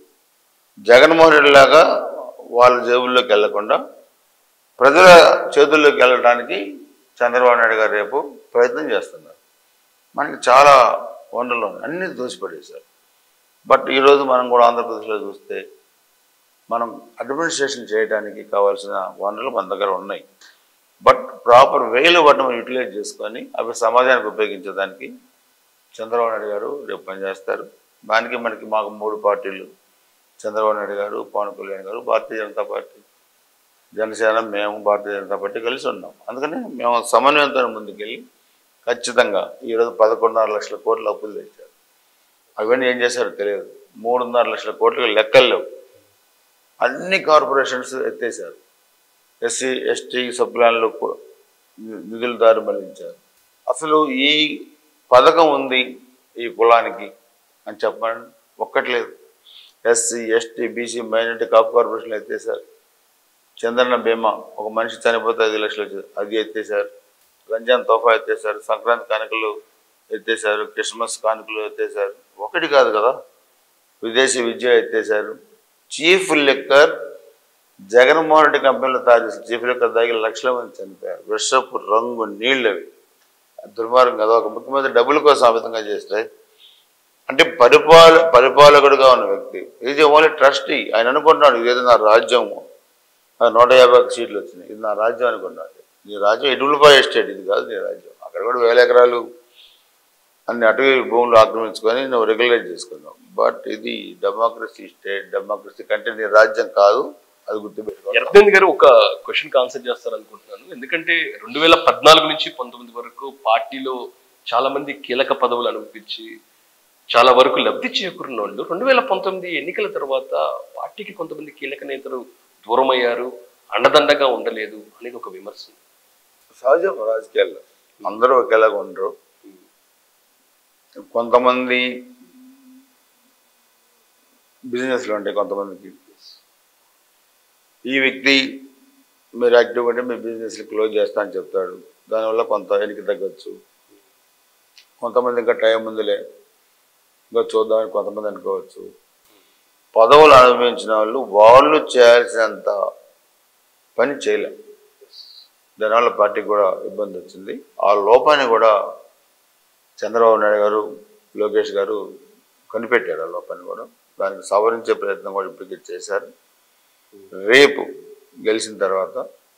జగన్మోహన్ రెడ్డి లాగా వాళ్ళ జేబుల్లోకి వెళ్లకుండా ప్రజల చేతుల్లోకి వెళ్ళడానికి చంద్రబాబు నాయుడు గారు రేపు ప్రయత్నం చేస్తున్నారు. మనకి చాలా వనరులు ఉన్నాయి, అన్నీ దోచిపడేశారు. బట్ ఈరోజు మనం కూడా ఆంధ్రప్రదేశ్లో చూస్తే మనం అడ్మినిస్ట్రేషన్ చేయడానికి కావాల్సిన వనరులు మన దగ్గర ఉన్నాయి. బట్ ప్రాపర్ వేలో వాటిని మనం యూటిలైజ్ చేసుకొని అవి సమాజానికి ఉపయోగించడానికి చంద్రబాబు నాయుడు గారు రేపు పనిచేస్తారు. దానికి మనకి మాకు మూడు పార్టీలు, చంద్రబాబు నాయుడు గారు, పవన్ కళ్యాణ్ గారు, భారతీయ జనతా పార్టీ, జనసేన, మేము భారతీయ జనతా పార్టీ కలిసి ఉన్నాం. అందుకని మేము సమన్వయంతో ముందుకెళ్ళి ఖచ్చితంగా ఈరోజు పదకొండున్నర లక్షల కోట్ల అప్పులు తెచ్చారు. అవన్నీ ఏం చేశారో తెలియదు. మూడున్నర లక్షల కోట్లకు లెక్కలు లేవు. అన్ని కార్పొరేషన్స్ ఎత్తేసారు. ఎస్సీ ఎస్టీ సబ్ప్లాన్లు నిధులు దారి మళ్లించారు. అసలు ఈ పథకం ఉంది ఈ కులానికి అని చెప్పండి, ఒక్కట్లేదు. SC ST BC minority Kapu కార్పొరేషన్లు ఎత్తేసారు. చంద్రన్న బీమా ఒక మనిషి చనిపోతే ఐదు లక్షలు వచ్చేది, అది ఎత్తేసారు. రంజాన్ తోఫా ఎత్తేసారు. సంక్రాంతి కానుకలు ఎత్తేసారు. క్రిస్మస్ కానుకలు ఎత్తేసారు. ఒకటి కాదు కదా, విదేశీ విద్య ఎత్తేసారు. చీఫ్ లిక్కర్ జగన్మోహన్ రెడ్డి కంపెనీలో తయారు చేసి చీఫ్ లిక్కర్ తాగి లక్షల మంది చనిపోయారు. విషపు రంగు నీళ్ళు అవి, దుర్మార్గం కదా. ఒక ముఖ్యమంత్రి డబ్బుల కోసం ఆ విధంగా చేస్తే అంటే పరిపాల పరిపాలకుడుగా ఉన్న వ్యక్తి ఈజ్ ఓన్లీ ట్రస్టీ. ఆయన అనుకుంటున్నాడు ఇదేదో నా రాజ్యం, నూట యాభై సీట్లు వచ్చినాయి, ఇది నా రాజ్యం అనుకున్నాడు. నీ రాజ్యం ఎడులపై ఎస్టేట్, ఇది కాదు నీ రాజ్యం. అక్కడ కూడా వేల ఎకరాలు అన్ని అటవీ భూములు ఆక్రమించుకొని నువ్వు రెగ్యులేట్ చేసుకున్నావు. బట్ ఇది డెమోక్రసీ స్టేట్, డెమోక్రసీ కంటే నీ రాజ్యం కాదు, అది గుర్తుపెట్టుకో. ఎర్రబెంది గారు ఒక క్వశ్చన్ ఆన్సర్ చేస్తారనుకుంటున్నాను. ఎందుకంటే రెండు వేల పద్నాలుగు నుంచి పంతొమ్మిది వరకు పార్టీలో చాలా మంది కీలక పదవులు అనుభవించి చాలా వరకు లబ్ధి చేకూరిన వాళ్ళు రెండు వేల పంతొమ్మిది ఎన్నికల తర్వాత పార్టీకి కొంతమంది కీలక నేతలు దూరం అయ్యారు, అండదండగా ఉండలేదు అనేది ఒక విమర్శ. సహజం రాజకీయాల్లో అందరూ ఒకేలాగా ఉండరు. కొంతమంది బిజినెస్లో ఉంటాయి, కొంతమందికి ఈ వ్యక్తి మీరు యాక్టివ్గా ఉంటే మీ బిజినెస్ని క్లోజ్ చేస్తా అని చెప్తాడు, దానివల్ల కొంత వెనక్కి తగ్గచ్చు. కొంతమంది ఇంకా టైం ఉందిలే ఇంకా చూద్దామని కొంతమంది అనుకోవచ్చు. పదవులు అనుభవించిన వాళ్ళు వాళ్ళు చేయాల్సినంత పని చేయలేం, దానివల్ల పార్టీకి కూడా ఇబ్బంది వచ్చింది. ఆ లోపాన్ని కూడా చంద్రబాబు నాయుడు గారు, లోకేష్ గారు కనిపెట్టారు. ఆ లోపాన్ని కూడా దానికి సవరించే ప్రయత్నం కూడా ఇప్పటికే చేశారు. రేపు గెలిచిన తర్వాత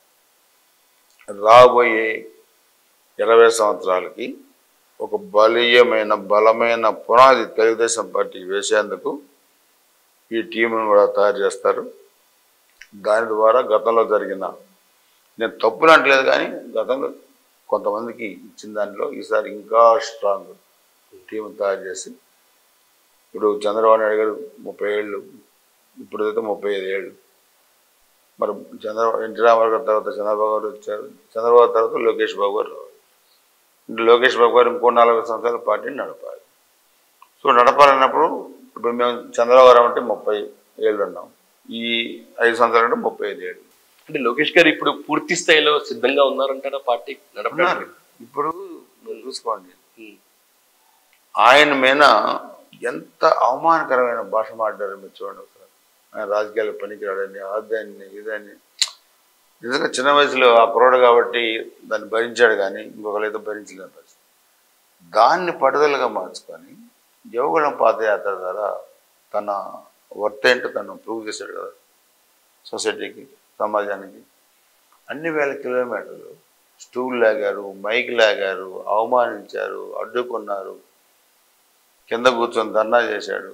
రాబోయే ఇరవై సంవత్సరాలకి ఒక బలీయమైన బలమైన పునాది తెలుగుదేశం పార్టీకి వేసేందుకు ఈ టీంను కూడా తయారు చేస్తారు. దాని ద్వారా గతంలో జరిగిన, నేను తప్పులు అంటలేదు కానీ గతంలో కొంతమందికి ఇచ్చిన దాంట్లో ఈసారి ఇంకా స్ట్రాంగ్ టీం తయారు చేసి, ఇప్పుడు చంద్రబాబు నాయుడు గారు ముప్పై ఏళ్ళు, ఇప్పుడైతే ముప్పై ఐదు ఏళ్ళు, మరి చంద్రబాబు ఎన్టీ రామారావు గారి తర్వాత చంద్రబాబు గారు వచ్చారు, చంద్రబాబు తర్వాత లోకేష్ బాబు గారు రావాలి. అంటే లోకేష్ బాబు గారు ఇంకో నలభై సంవత్సరాల పార్టీని నడపాలి. సో నడపాలన్నప్పుడు ఇప్పుడు మేము చంద్రబాబు గారు అంటే ముప్పై ఏళ్ళు ఉన్నాం, ఈ ఐదు సంవత్సరాలు అంటే ముప్పై ఐదు ఏళ్ళు. అంటే లోకేష్ గారు ఇప్పుడు పూర్తి స్థాయిలో సిద్ధంగా ఉన్నారంటారా పార్టీ నడపడానికి? ఇప్పుడు చూసుకోండి, ఆయన మీద ఎంత అవమానకరమైన భాష మాట్లాడారు మీరు చూడండి ఒకసారి. ఆయన రాజకీయాలకు పనికిరాడని అదని ఇదని. నిజంగా చిన్న వయసులో ఆ కుర్రాడు కాబట్టి దాన్ని భరించాడు, కానీ ఇంకొకరైతే భరించలేని పరిస్థితి. దాన్ని పట్టుదలగా మార్చుకొని యువగళం పాదయాత్ర ద్వారా తన వర్త్ ఏంటో తను ప్రూవ్ చేశాడు కదా సొసైటీకి, సమాజానికి. అన్ని వేల కిలోమీటర్లు స్టూల్ లాగారు, మైక్ లాగారు, అవమానించారు, అడ్డుకున్నారు, కింద కూర్చొని ధర్నా చేశాడు.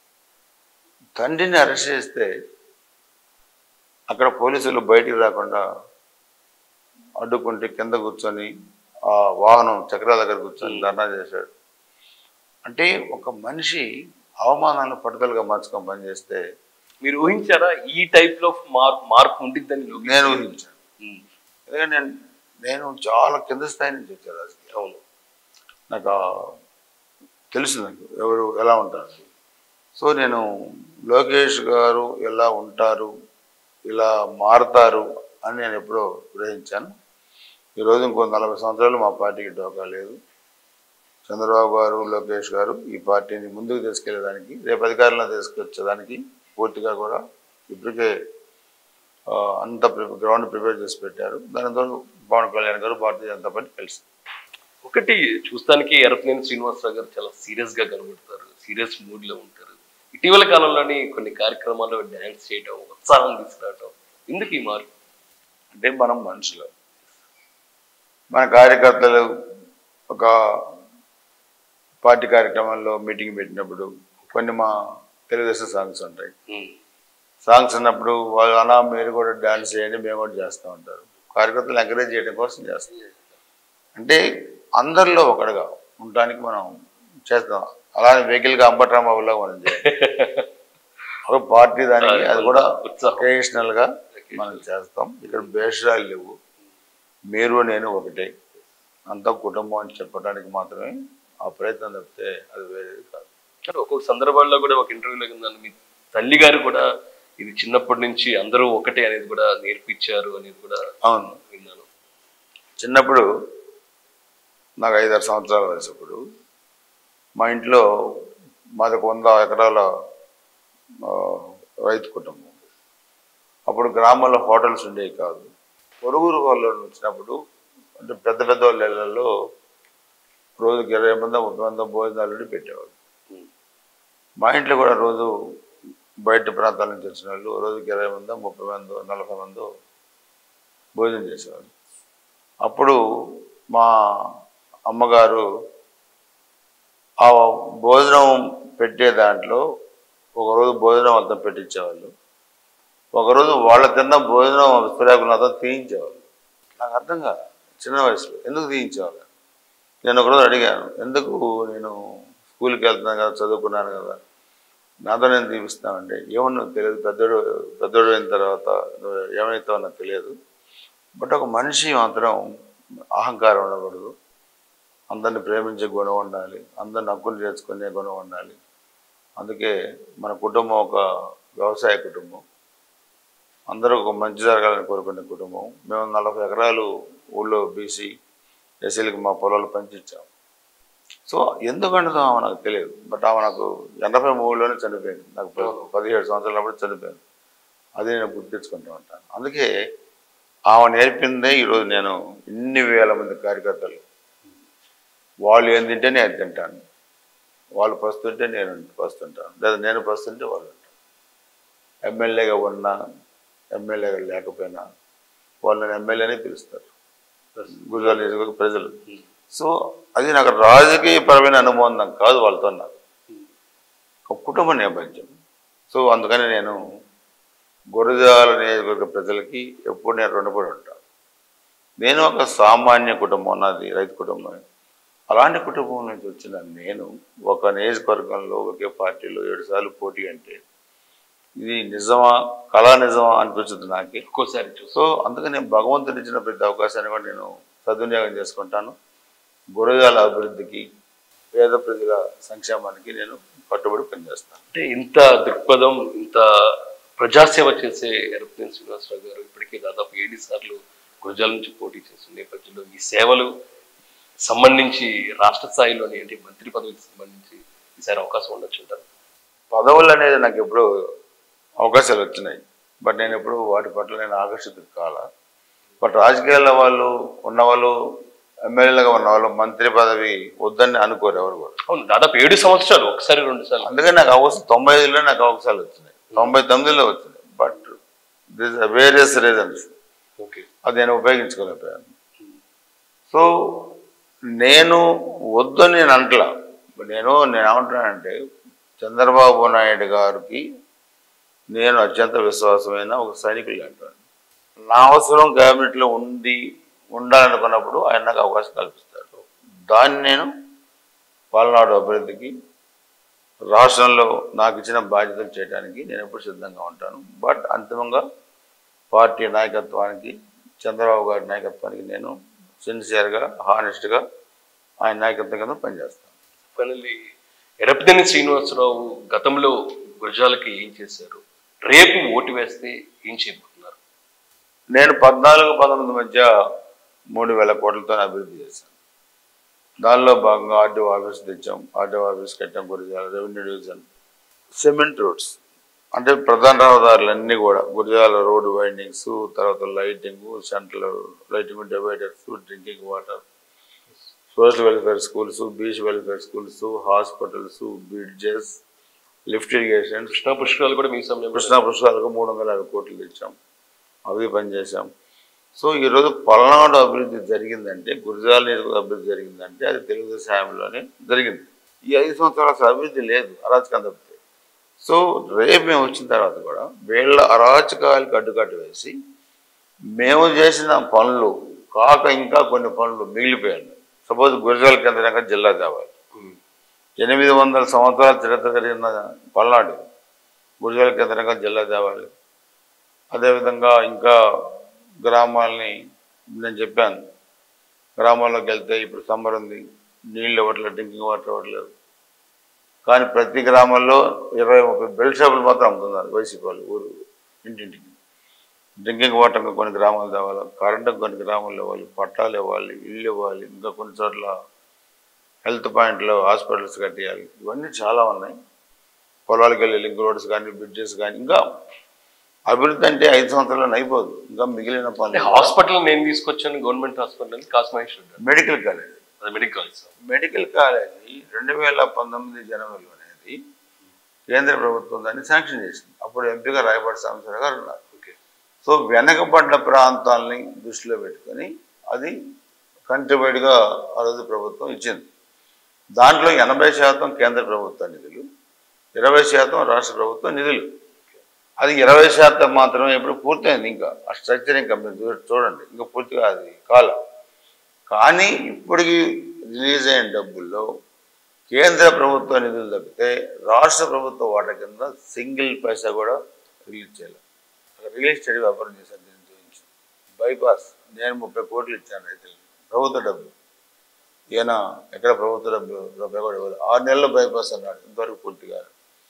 తండ్రిని అరెస్ట్ చేస్తే అక్కడ పోలీసులు బయటికి రాకుండా అడ్డుకుంటే కింద కూర్చొని ఆ వాహనం చక్రాల దగ్గర కూర్చొని ధర్నా చేశాడు. అంటే ఒక మనిషి అవమానాలను పట్టుదలగా మార్చుకొని పనిచేస్తే మీరు ఊహించారా ఈ టైప్ లో మార్పు మార్పు ఉంటుందని? నేను ఊహించాను. ఎందుకంటే నేను నేను చాలా కింద స్థాయి నుంచి వచ్చాను రాజకీయం. అవును, నాకు తెలుసు నాకు ఎవరు ఎలా ఉంటారు. సో నేను లోకేష్ గారు ఎలా ఉంటారు, ఇలా మారుతారు అని నేను ఎప్పుడో గ్రహించాను. ఈరోజు ఇంకో నలభై సంవత్సరాలు మా పార్టీకి డోకా లేదు. చంద్రబాబు గారు, లోకేష్ గారు ఈ పార్టీని ముందుకు తీసుకెళ్ళడానికి, రేపు అధికారంలో తీసుకొచ్చేదానికి పూర్తిగా కూడా ఇప్పటికే అంత గ్రౌండ్ ప్రిపేర్ చేసి పెట్టారు. దానితో పవన్ కళ్యాణ్ గారు, భారతీయ జనతా పార్టీ కలిసి. ఒకటి చూస్తానికి ఎర్రప్నేని శ్రీనివాసరావు గారు చాలా సీరియస్ గా కనబడతారు, సీరియస్ మూడ్ లో ఉంటారు. ఇటీవల కాలంలోని కొన్ని కార్యక్రమాల్లో డ్యాన్స్ చేయడం, ఉత్సాహం తీసుకురావడం, ఎందుకు ఈ మార్పు? అంటే మనం మనుషులు, మన కార్యకర్తలు ఒక పార్టీ కార్యక్రమాల్లో మీటింగ్ పెట్టినప్పుడు కొన్ని మా తెలుగుదేశం సాంగ్స్ ఉంటాయి. సాంగ్స్ ఉన్నప్పుడు వాళ్ళు అలా మీరు కూడా డ్యాన్స్ చేయండి, మేము కూడా చేస్తూ ఉంటారు. కార్యకర్తలు ఎంకరేజ్ చేయడం కోసం చేస్తాం. అంటే అందరిలో ఒకటిగా ఉండడానికి మనం చేస్తాం. అలానే వెహికల్గా అంబట్రాంబాబులో మనం చేయాలి. ఒక పార్టీ దానికి అది కూడా ఒకేషనల్గా మనం చేస్తాం. ఇక్కడ భేషాలు లేవు, మీరు నేను ఒకటే, అంతా కుటుంబం అని చెప్పడానికి మాత్రమే ఆ ప్రయత్నం తప్పితే అది వేరేది కాదు. కానీ ఒక్కొక్క సందర్భాల్లో కూడా ఒక ఇంటర్వ్యూలో విన్నాను, మీ తల్లి గారు కూడా ఇది చిన్నప్పటి నుంచి అందరూ ఒకటే అనేది కూడా నేర్పించారు అనేది కూడా అవును విన్నాను. చిన్నప్పుడు నాకు ఐదారు సంవత్సరాల వయసప్పుడు మా ఇంట్లో మాది ఒక వంద ఎకరాల రైతు కుటుంబం. అప్పుడు గ్రామాల్లో హోటల్స్ ఉండేవి కాదు. పొరుగురు వాళ్ళు వచ్చినప్పుడు అంటే పెద్ద పెద్ద వాళ్ళ ఇళ్లలో రోజుకి ఇరవై మంది ముప్పై మంది భోజనాలు పెట్టేవాళ్ళు. మా ఇంట్లో కూడా రోజు బయట ప్రాంతాల నుంచి వచ్చిన వాళ్ళు రోజుకి ఇరవై మంది ముప్పై మంది నలభై మంది భోజనం చేసేవాళ్ళు. అప్పుడు మా అమ్మగారు ఆ భోజనం పెట్టే దాంట్లో ఒకరోజు భోజనం అంతా పెట్టించేవాళ్ళు, ఒకరోజు వాళ్ళ తిన్న భోజనం విస్తరాకులు అంతా తీయించేవాళ్ళు. నాకు అర్థం కాదు చిన్న వయసులో ఎందుకు తీయించేవాళ్ళు. నేను ఒకరోజు అడిగాను, ఎందుకు నేను స్కూల్కి వెళ్తున్నాను కదా, చదువుకున్నాను కదా, నాతో నేను తీపిస్తానంటే ఏమన్నా తెలియదు, పెద్దోడు పెద్దోడు అయిన తర్వాత నువ్వు ఏమైతావో నాకు తెలియదు, బట్ ఒక మనిషి మాత్రం అహంకారం ఉండకూడదు, అందరిని ప్రేమించే గుణం ఉండాలి, అందరిని హక్కులు చేసుకునే గుణం ఉండాలి. అందుకే మన కుటుంబం ఒక వ్యవసాయ కుటుంబం, అందరూ ఒక మంచి జరగాలని కోరుకునే కుటుంబం. మేము నలభై ఎకరాలు ఊళ్ళో బీసీ ఎస్సీలకి మా పొలాలు పంచిచ్చాము. సో ఎందుకంటే ఆమె నాకు తెలియదు, బట్ ఆమె నాకు ఎనభై మూడులోనే చనిపోయింది. నాకు పదిహేడు సంవత్సరాలప్పుడు చనిపోయింది. అది నేను గుర్తించుకుంటూ ఉంటాను. అందుకే ఆమె నేర్పిందే ఈరోజు నేను ఇన్ని వేల మంది కార్యకర్తలు వాళ్ళు ఏం తింటే నేను తింటాను, వాళ్ళు పస్తుంటే నేను పస్తుంటాను, లేదా నేను పస్తుంటే వాళ్ళు ఉంటాను. ఎమ్మెల్యేగా ఉన్నా ఎమ్మెల్యేగా లేకపోయినా వాళ్ళు నేను ఎమ్మెల్యేనే పిలుస్తారు గుజరాత్ నియోజకవర్గ ప్రజలు. సో అది నాకు రాజకీయపరమైన అనుబంధం కాదు వాళ్ళతో, నాకు ఒక కుటుంబ నేపథ్యం. సో అందుకని నేను గురజాల నియోజకవర్గ ప్రజలకి ఎప్పుడు నేను రుణపడి ఉంటాను. నేను ఒక సామాన్య కుటుంబం, నాది రైతు కుటుంబం. అలాంటి కుటుంబం నుంచి వచ్చిన నేను ఒక నియోజకవర్గంలో ఒకే పార్టీలో ఏడు సార్లు పోటీ అంటే ఇది నిజమా కళా నిజమా అనిపించదు నాకే ఒక్కోసారి. సో అందుకని నేను భగవంతుడు ఇచ్చిన ప్రతి అవకాశాన్ని కూడా నేను సద్వినియోగం చేసుకుంటాను. గురజాల అభివృద్ధికి, పేద ప్రజల సంక్షేమానికి నేను కట్టుబడి పనిచేస్తాను. అంటే ఇంత దృక్పథం, ఇంత ప్రజాసేవ చేసే ఎర్రప్నేని శ్రీనివాసరావు గారు ఇప్పటికే దాదాపు ఏడు సార్లు గురజాల నుంచి పోటీ చేసిన నేపథ్యంలో ఈ సేవలు సంబంధించి రాష్ట్ర స్థాయిలోని ఏంటి మంత్రి పదవికి సంబంధించి ఈసారి అవకాశం ఉండొచ్చు అంటారు? పదవులు అనేది నాకు ఎప్పుడు అవకాశాలు వచ్చినాయి, బట్ నేను ఎప్పుడు వాటి పట్ల నేను ఆకర్షితుడు కాల. బట్ రాజకీయాల్లో వాళ్ళు ఉన్నవాళ్ళు, ఎమ్మెల్యేలుగా ఉన్నవాళ్ళు మంత్రి పదవి వద్దని అనుకోరు ఎవరు కూడా. అవును, దాదాపు ఏడు సంవత్సరాలు ఒకసారి రెండు సార్లు. అందుకని నాకు అవకాశం తొంభై ఐదులో నాకు అవకాశాలు వచ్చినాయి, తొంభై తొమ్మిదిలో వచ్చినాయి. But this various reasons okay, అది నేను ఉపయోగించుకోలేకపోయాను. సో నేను వద్దని నేను అంటలా. నేను నేను ఏమంటున్నానంటే చంద్రబాబు నాయుడు గారికి నేను అత్యంత విశ్వాసమైన ఒక సైనికులు అంటాను. నా అవసరం క్యాబినెట్లో ఉండి ఉండాలనుకున్నప్పుడు ఆయన నాకు అవకాశం కల్పిస్తాడు. దాన్ని నేను పల్నాడు అభివృద్ధికి, రాష్ట్రంలో నాకు ఇచ్చిన బాధ్యతలు చేయడానికి నేను ఎప్పుడు సిద్ధంగా ఉంటాను. బట్ అంతిమంగా పార్టీ నాయకత్వానికి, చంద్రబాబు గారి నాయకత్వానికి నేను సిన్సియర్గా, హానెస్ట్గా ఆయన నాయకత్వం కింద పనిచేస్తాను. ఫైనల్లీ ఎరపతినేని శ్రీనివాసరావు గతంలో గురజాలకి ఏం చేశారు, రేపు ఓటు వేస్తే ఏం చేయబోతున్నారు? నేను పద్నాలుగు పంతొమ్మిది మధ్య మూడు వేల కోట్లతో అభివృద్ధి చేశాను. దానిలో భాగంగా ఆర్డీఓ ఆఫీస్ తెచ్చాం, ఆర్డీఓ ఆఫీస్ కట్టాం, Gurajala revenue division, cement roads అంటే ప్రధాన రహదారులన్నీ కూడా, గురజాల రోడ్డు వైండింగ్స్, తర్వాత lighting, central lighting, dividers, drinking water, social welfare schools, BC welfare schools, hospitals, bridges, lift irrigation, Krishna పుష్కరాలు కూడా మీ సమయం కృష్ణా పుష్కరాలకు మూడు వందల యాభై కోట్లు తెచ్చాం, అవి పనిచేసాం. సో ఈరోజు పల్నాడు అభివృద్ధి జరిగిందంటే, గురజాల నియోజకవర్గ అభివృద్ధి జరిగిందంటే అది తెలుగుదేశం హామీలోనే జరిగింది. ఈ ఐదు సంవత్సరాల అసలు అభివృద్ధి లేదు, అరాచకం తప్పితే. సో రేపు మేము వచ్చిన తర్వాత కూడా వీళ్ళ అరాచకాలకు అడ్డుకట్టు వేసి మేము చేసిన పనులు కాక ఇంకా కొన్ని పనులు మిగిలిపోయాయి. సపోజ్ గురజాల కేంద్రంగా జిల్లా తేవాలి, ఎనిమిది వందల సంవత్సరాల చరిత్ర కలిగిన పల్నాడు గురజాల కేంద్రంగా జిల్లా తేవాలి. అదేవిధంగా ఇంకా గ్రామాలని నేను చెప్పాను, గ్రామాల్లోకి వెళ్తే ఇప్పుడు సమ్మర్ ఉంది, నీళ్ళు ఇవ్వట్లేదు, డ్రింకింగ్ వాటర్ ఇవ్వట్లేదు. కానీ ప్రతి గ్రామంలో ఇరవై ముప్పై బెల్ట్ షాపులు మాత్రం అమ్ముతున్నారు వైసీపీ వాళ్ళు ఊరు ఇంటింటికి. డ్రింకింగ్ వాటర్ కొన్ని గ్రామాలు తేవాలి, కరెంటు కొన్ని గ్రామాల్లో ఇవ్వాలి, పట్టాలు ఇవ్వాలి, ఇల్లు ఇవ్వాలి, ఇంకా కొన్ని చోట్ల హెల్త్ పాయింట్లో హాస్పిటల్స్ కట్టేయాలి. ఇవన్నీ చాలా ఉన్నాయి. పొలాలకు వెళ్ళి లింక్ రోడ్స్ కానీ, బ్రిడ్జెస్ కానీ, ఇంకా అభివృద్ధి అంటే ఐదు సంవత్సరాలు అయిపోదు, ఇంకా మిగిలిన పనులు. హాస్పిటల్ నేను తీసుకొచ్చాను, గవర్నమెంట్ హాస్పిటల్ కాస్మేశ్వర్ medical college medical college medical college రెండు వేల పంతొమ్మిది జనవరిలో అనేది కేంద్ర ప్రభుత్వం దాన్ని శాంక్షన్ చేసింది. అప్పుడు ఎంపీగా రాయపాటి సాంబశివరావు గారు ఉన్నారు. సో వెనకబడ్డ ప్రాంతాలని దృష్టిలో పెట్టుకొని అది కంట్రిబ్యూట్గా ఆ రోజు ప్రభుత్వం ఇచ్చింది. దాంట్లో ఎనభై శాతం కేంద్ర ప్రభుత్వ నిధులు, ఇరవై శాతం రాష్ట్ర ప్రభుత్వ నిధులు. అది ఇరవై శాతం మాత్రమే ఇప్పుడు పూర్తయింది. ఇంకా ఆ స్ట్రక్చర్ ఇంకా మీరు చూడండి, ఇంకా పూర్తిగా అది కాలం. కానీ ఇప్పటికి రిలీజ్ అయిన డబ్బుల్లో కేంద్ర ప్రభుత్వ నిధులు తప్పితే రాష్ట్ర ప్రభుత్వ వాటా కింద సింగిల్ పైసా కూడా రిలీజ్ చేయాలి. రియల్ ఎస్టేట్ వ్యాపారం చేశాను, దీన్ని చూపించి బైపాస్ నేను ముప్పై కోట్లు ఇచ్చాను రైతులకి, ప్రభుత్వ డబ్బు. ఈయన ఎక్కడ ప్రభుత్వ డబ్బు రూపాయి కూడా ఇవ్వదు. ఆరు నెలల బైపాస్ అన్నాడు, ఇంతవరకు పూర్తిగా.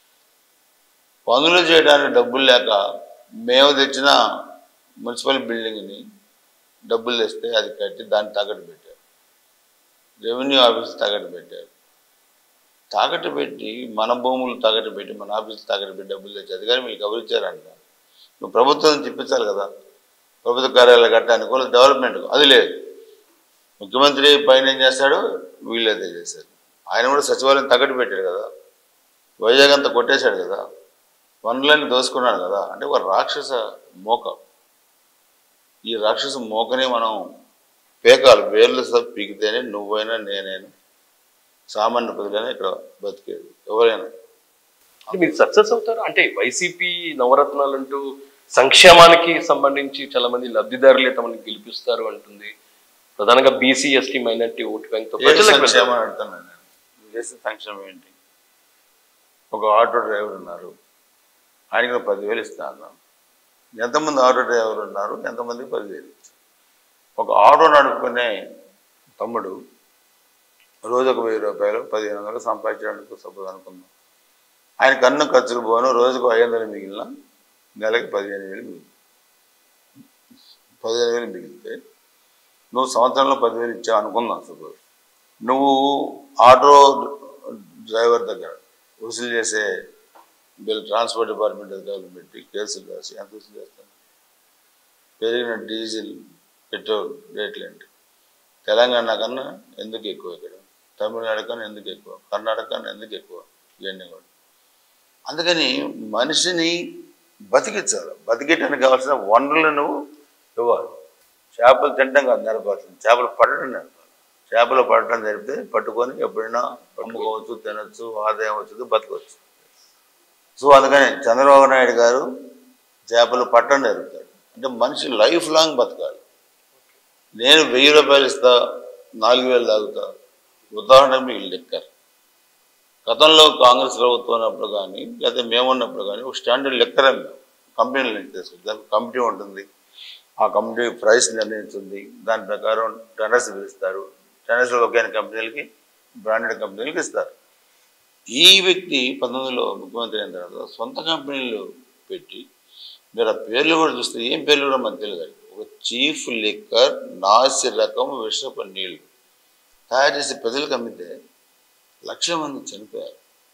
పనులు చేయడానికి డబ్బులు లేక మేము తెచ్చిన మున్సిపల్ బిల్డింగ్ని డబ్బులు తెస్తే అది కట్టి దాన్ని తాకట్టు పెట్టారు, రెవెన్యూ ఆఫీస్ తాకట్టు పెట్టారు. తాకట్టు పెట్టి మన భూములు తాకట్టు పెట్టి మన ఆఫీసులు తాకట్టు పెట్టి డబ్బులు తెచ్చి అధికారి మీకు ఎవరు ఇచ్చారంట. నువ్వు ప్రభుత్వం తిప్పించాలి కదా, ప్రభుత్వ కార్యాలయాలు కట్టడానికి కూడా డెవలప్మెంట్ అది లేదు. ముఖ్యమంత్రి పైన ఏం చేస్తాడు, వీళ్ళు అదే చేశారు. ఆయన కూడా సచివాలయం తాకట్టు పెట్టాడు కదా, వైజాగ్ అంతా కొట్టేశాడు కదా, వనరులన్నీ దోసుకున్నాడు కదా. అంటే ఒక రాక్షస మోక. ఈ రాక్షస మోకని మనం పేకాలు వేర్లు పీకితేనే నువ్వైనా నేనైనా సామాన్య ప్రజలైనా ఇక్కడ బతికేది ఎవరైనా. మీరు సక్సెస్ అవుతారు అంటే వైసీపీ నవరత్నాలు అంటూ సంక్షేమానికి సంబంధించి చాలా మంది లబ్ధిదారులే తమని గెలిపిస్తారు అంటుంది. ప్రధానంగా BC ST minority vote bank తో సంక్షేమం అంటున్నాను నేను. చేసిన సంక్షేమం ఏంటి? ఒక ఆటో డ్రైవర్ ఉన్నారు, ఆయనకి పదివేలు ఇస్తా అన్నాను. ఎంతమంది ఆటో డ్రైవర్ ఉన్నారు, ఎంతమందికి పదివేలు ఇచ్చారు. ఒక ఆటో నడుపుకునే తమ్ముడు రోజుకు వెయ్యి రూపాయలు పదిహేను వందలు సంపాదించడానికి సపోజ్ అనుకుందాం. ఆయన కన్ను ఖర్చులు పోను రోజుకు ఐదు వందలు మిగిలిన నెలకి పదిహేను వేలు మిగిలి పదిహేను వేలు మిగిలితే నువ్వు సంవత్సరంలో పదివేలు ఇచ్చావు అనుకుందాం సపోజ్. నువ్వు ఆటో డ్రైవర్ దగ్గర వసూలు చేసే బిల్ ట్రాన్స్పోర్ట్ డిపార్ట్మెంట్ అధికారులు పెట్టి కేసులు రాసి ఎంత వసూలు చేస్తాను? పెరిగిన డీజిల్ పెట్రోల్ రేట్లు ఏంటి? తెలంగాణ కన్నా ఎందుకు ఎక్కువ ఇక్కడ, తమిళనాడు కన్నా ఎందుకు ఎక్కువ, కర్ణాటక కన్నా ఎందుకు ఎక్కువ, ఇవన్నీ కూడా. అందుకని మనిషిని బతికించాలి. బతికేయడానికి కావాల్సిన వనరులను నువ్వు ఇవ్వాలి. చేపలు తినడం కాదు నేర్పాల్సింది, చేపలు పట్టడం నేర్పాలి. చేపలు పట్టడం జరిపితే పట్టుకొని ఎప్పుడైనా అమ్ముకోవచ్చు, తినచ్చు, ఆదాయం వచ్చి బతకవచ్చు. సో అందుకని చంద్రబాబు నాయుడు గారు చేపలు పట్టడం నేర్పుతాడు. అంటే మనిషి లైఫ్ లాంగ్ బతకాలి. నేను వెయ్యి రూపాయలు ఇస్తా, నాలుగు వేలు తాగుతా, ఉదాహరణకు మీకు లెక్కర్. గతంలో కాంగ్రెస్ ప్రభుత్వం ఉన్నప్పుడు కానీ లేకపోతే మేమున్నప్పుడు కానీ ఒక స్టాండర్డ్ లెక్కర్ అని కంపెనీలు తీసుకుంటాం. దానికి కమిటీ ఉంటుంది. ఆ కమిటీ ప్రైస్ నిర్ణయిస్తుంది. దాని ప్రకారం టెండర్స్ పిలుస్తారు. టెండర్స్లో ఒకే కంపెనీలకి, బ్రాండెడ్ కంపెనీలకి ఇస్తారు. ఈ వ్యక్తి పంతొమ్మిదిలో ముఖ్యమంత్రి అయిన తర్వాత సొంత కంపెనీలు పెట్టి, మీరు ఆ పేర్లు కూడా చూస్తే ఏం పేర్లు కూడా మనకు తెలియదు. ఒక చీఫ్ లిక్కర్ నాసి రకం విషపు నీళ్లు తయారు చేసి ప్రజలకు అమ్మితే లక్షల మంది చనిపోయారు.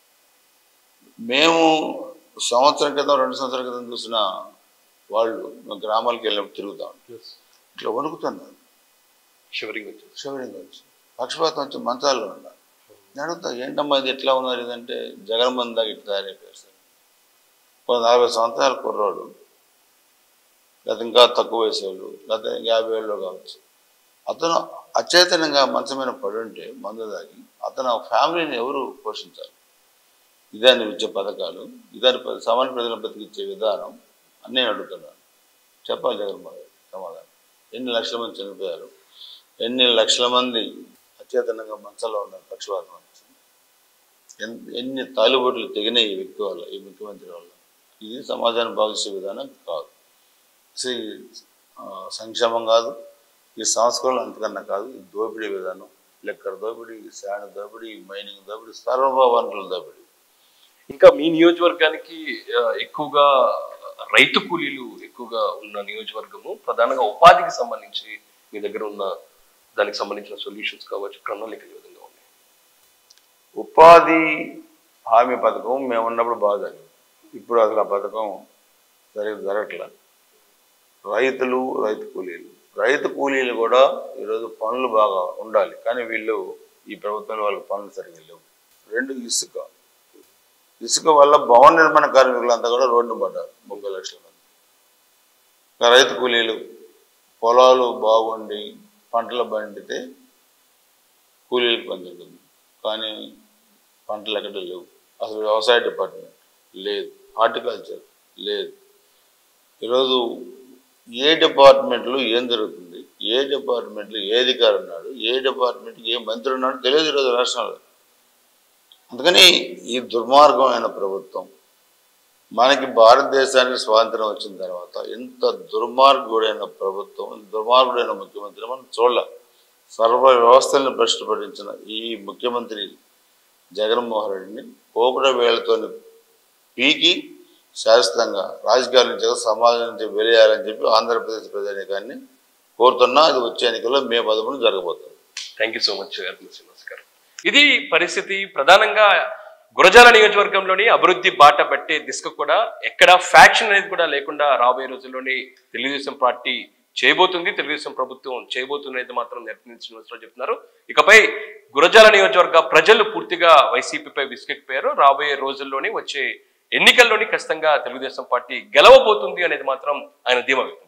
మేము సంవత్సరం క్రితం రెండు సంవత్సరాల క్రితం చూసిన వాళ్ళు గ్రామాలకు వెళ్ళినప్పుడు తిరుగుతాం, ఇట్లా వణుకుతున్నారు, షివరింగ్ వచ్చి షివరింగ్ వచ్చి పక్షపాతం వచ్చి మంచాల్లో ఉన్నారు. నేను అడుగుతా, ఏంటమ్మా ఇది ఎట్లా ఉన్నారు? ఇదంటే జగన్మోహన్ దాకా ఇట్లా తయారైపోయారు సార్. కొన్ని నలభై సంవత్సరాల కుర్రోడు, లేకపోతే ఇంకా తక్కువ వయసు, లేకపోతే యాభై ఏళ్ళు కావచ్చు, అతను అచేతనంగా మంచమైన పడి ఉంటే మందు దాగి అతను ఫ్యామిలీని ఎవరు పోషించాలి? ఇదాన్ని విద్య పథకాలు, ఇదాన్ని సామాన్య ప్రజలను బతికిచ్చే విధానం అన్నీ అడుగుతున్నాను. చెప్పాలి జగన్మోహన్ రెడ్డి సమాధానం. ఎన్ని లక్షల మంది చనిపోయారు, ఎన్ని లక్షల మంది అచేతనంగా మంచంలో ఉన్నారు పక్షవాతం వచ్చి, ఎన్ని తాలుబోట్లు తెగినాయి ఈ వ్యక్తి వల్ల, ఈ ముఖ్యమంత్రి వల్ల. ఇది సమాజాన్ని బాధించే విధానం కాదు. అసలు సంక్షేమం కాదు, ఈ సంస్కరణలు అంతకన్నా కాదు. ఈ దోపిడీ విధానం, లెక్కర్ దోపిడీ, శాండ్ దోపిడీ, మైనింగ్ దోపిడీ, సర్వవనరుల దోపిడీ. ఇంకా మీ నియోజకవర్గానికి ఎక్కువగా రైతు కూలీలు ఎక్కువగా ఉన్న నియోజకవర్గము, ప్రధానంగా ఉపాధికి సంబంధించి మీ దగ్గర ఉన్న దానికి సంబంధించిన సొల్యూషన్స్ కావచ్చు, ప్రణాళికలు ఏ విధంగా ఉన్నాయి? ఉపాధి హామీ పథకం మేము ఉన్నప్పుడు బాగా జరిగింది. ఇప్పుడు అసలు ఆ పథకం సరిగ్గా జరగట్లా. రైతులు, రైతు కూలీలు రైతు కూలీలు కూడా ఈరోజు పనులు బాగా ఉండాలి, కానీ వీళ్ళు ఈ ప్రభుత్వంలో వాళ్ళకి పనులు సరిగ్గా లేవు. రెండు, ఇసుక ఇసుక వల్ల భవన నిర్మాణ కార్మికులంతా కూడా రోడ్డు పడ్డారు, ముప్పై లక్షల మంది. ఇంకా రైతు కూలీలు పొలాలు బాగుండి పంటలు పండితే కూలీలకు పని ఉంటుంది, కానీ పంటలు ఎక్కడ లేవు. అసలు వ్యవసాయ డిపార్ట్మెంట్ లేదు, హార్టికల్చర్ లేదు. ఈరోజు ఏ డిపార్ట్మెంట్లో ఏం జరుగుతుంది, ఏ డిపార్ట్మెంట్లో ఏ అధికారి ఉన్నాడు, ఏ డిపార్ట్మెంట్కి ఏ మంత్రి ఉన్నాడు తెలియదు ఈరోజు రాష్ట్రంలో. అందుకని ఈ దుర్మార్గమైన ప్రభుత్వం, మనకి భారతదేశానికి స్వాతంత్రం వచ్చిన తర్వాత ఎంత దుర్మార్గుడైన ప్రభుత్వం, దుర్మార్గుడైన ముఖ్యమంత్రి మనం చూడలేం. సర్వ వ్యవస్థలను భ్రష్టుపట్టించిన ఈ ముఖ్యమంత్రి జగన్మోహన్ రెడ్డిని పోపుడ వేళ్లతో పీకి శాశ్వతంగా రాజకీయాల నుంచి సమాజం నుంచి వెలియాలని చెప్పి ఆంధ్రప్రదేశ్ ప్రజానీకాన్ని కోరుతున్నా. అది వచ్చే ఎన్నికల్లో మే పదమూడు జరగబోతుంది. Thank you so much Srinivas garu. ఇది పరిస్థితి. ప్రధానంగా గురజాల నియోజకవర్గంలోని అభివృద్ధి బాట పట్టే దిశకు కూడా ఎక్కడ ఫ్యాక్షన్ అనేది కూడా లేకుండా రాబోయే రోజుల్లోని తెలుగుదేశం పార్టీ చేయబోతుంది, తెలుగుదేశం ప్రభుత్వం చేయబోతుంది అయితే మాత్రం శ్రీనివాసరావు చెప్తున్నారు. ఇకపై గురజాల నియోజకవర్గ ప్రజలు పూర్తిగా వైసీపీపై విసిగెక్కిపోయారు. రాబోయే రోజుల్లోని వచ్చే ఎన్నికల్లోని ఖచ్చితంగా తెలుగుదేశం పార్టీ గెలవబోతుంది అనేది మాత్రం ఆయన ధీమా వ్యక్తం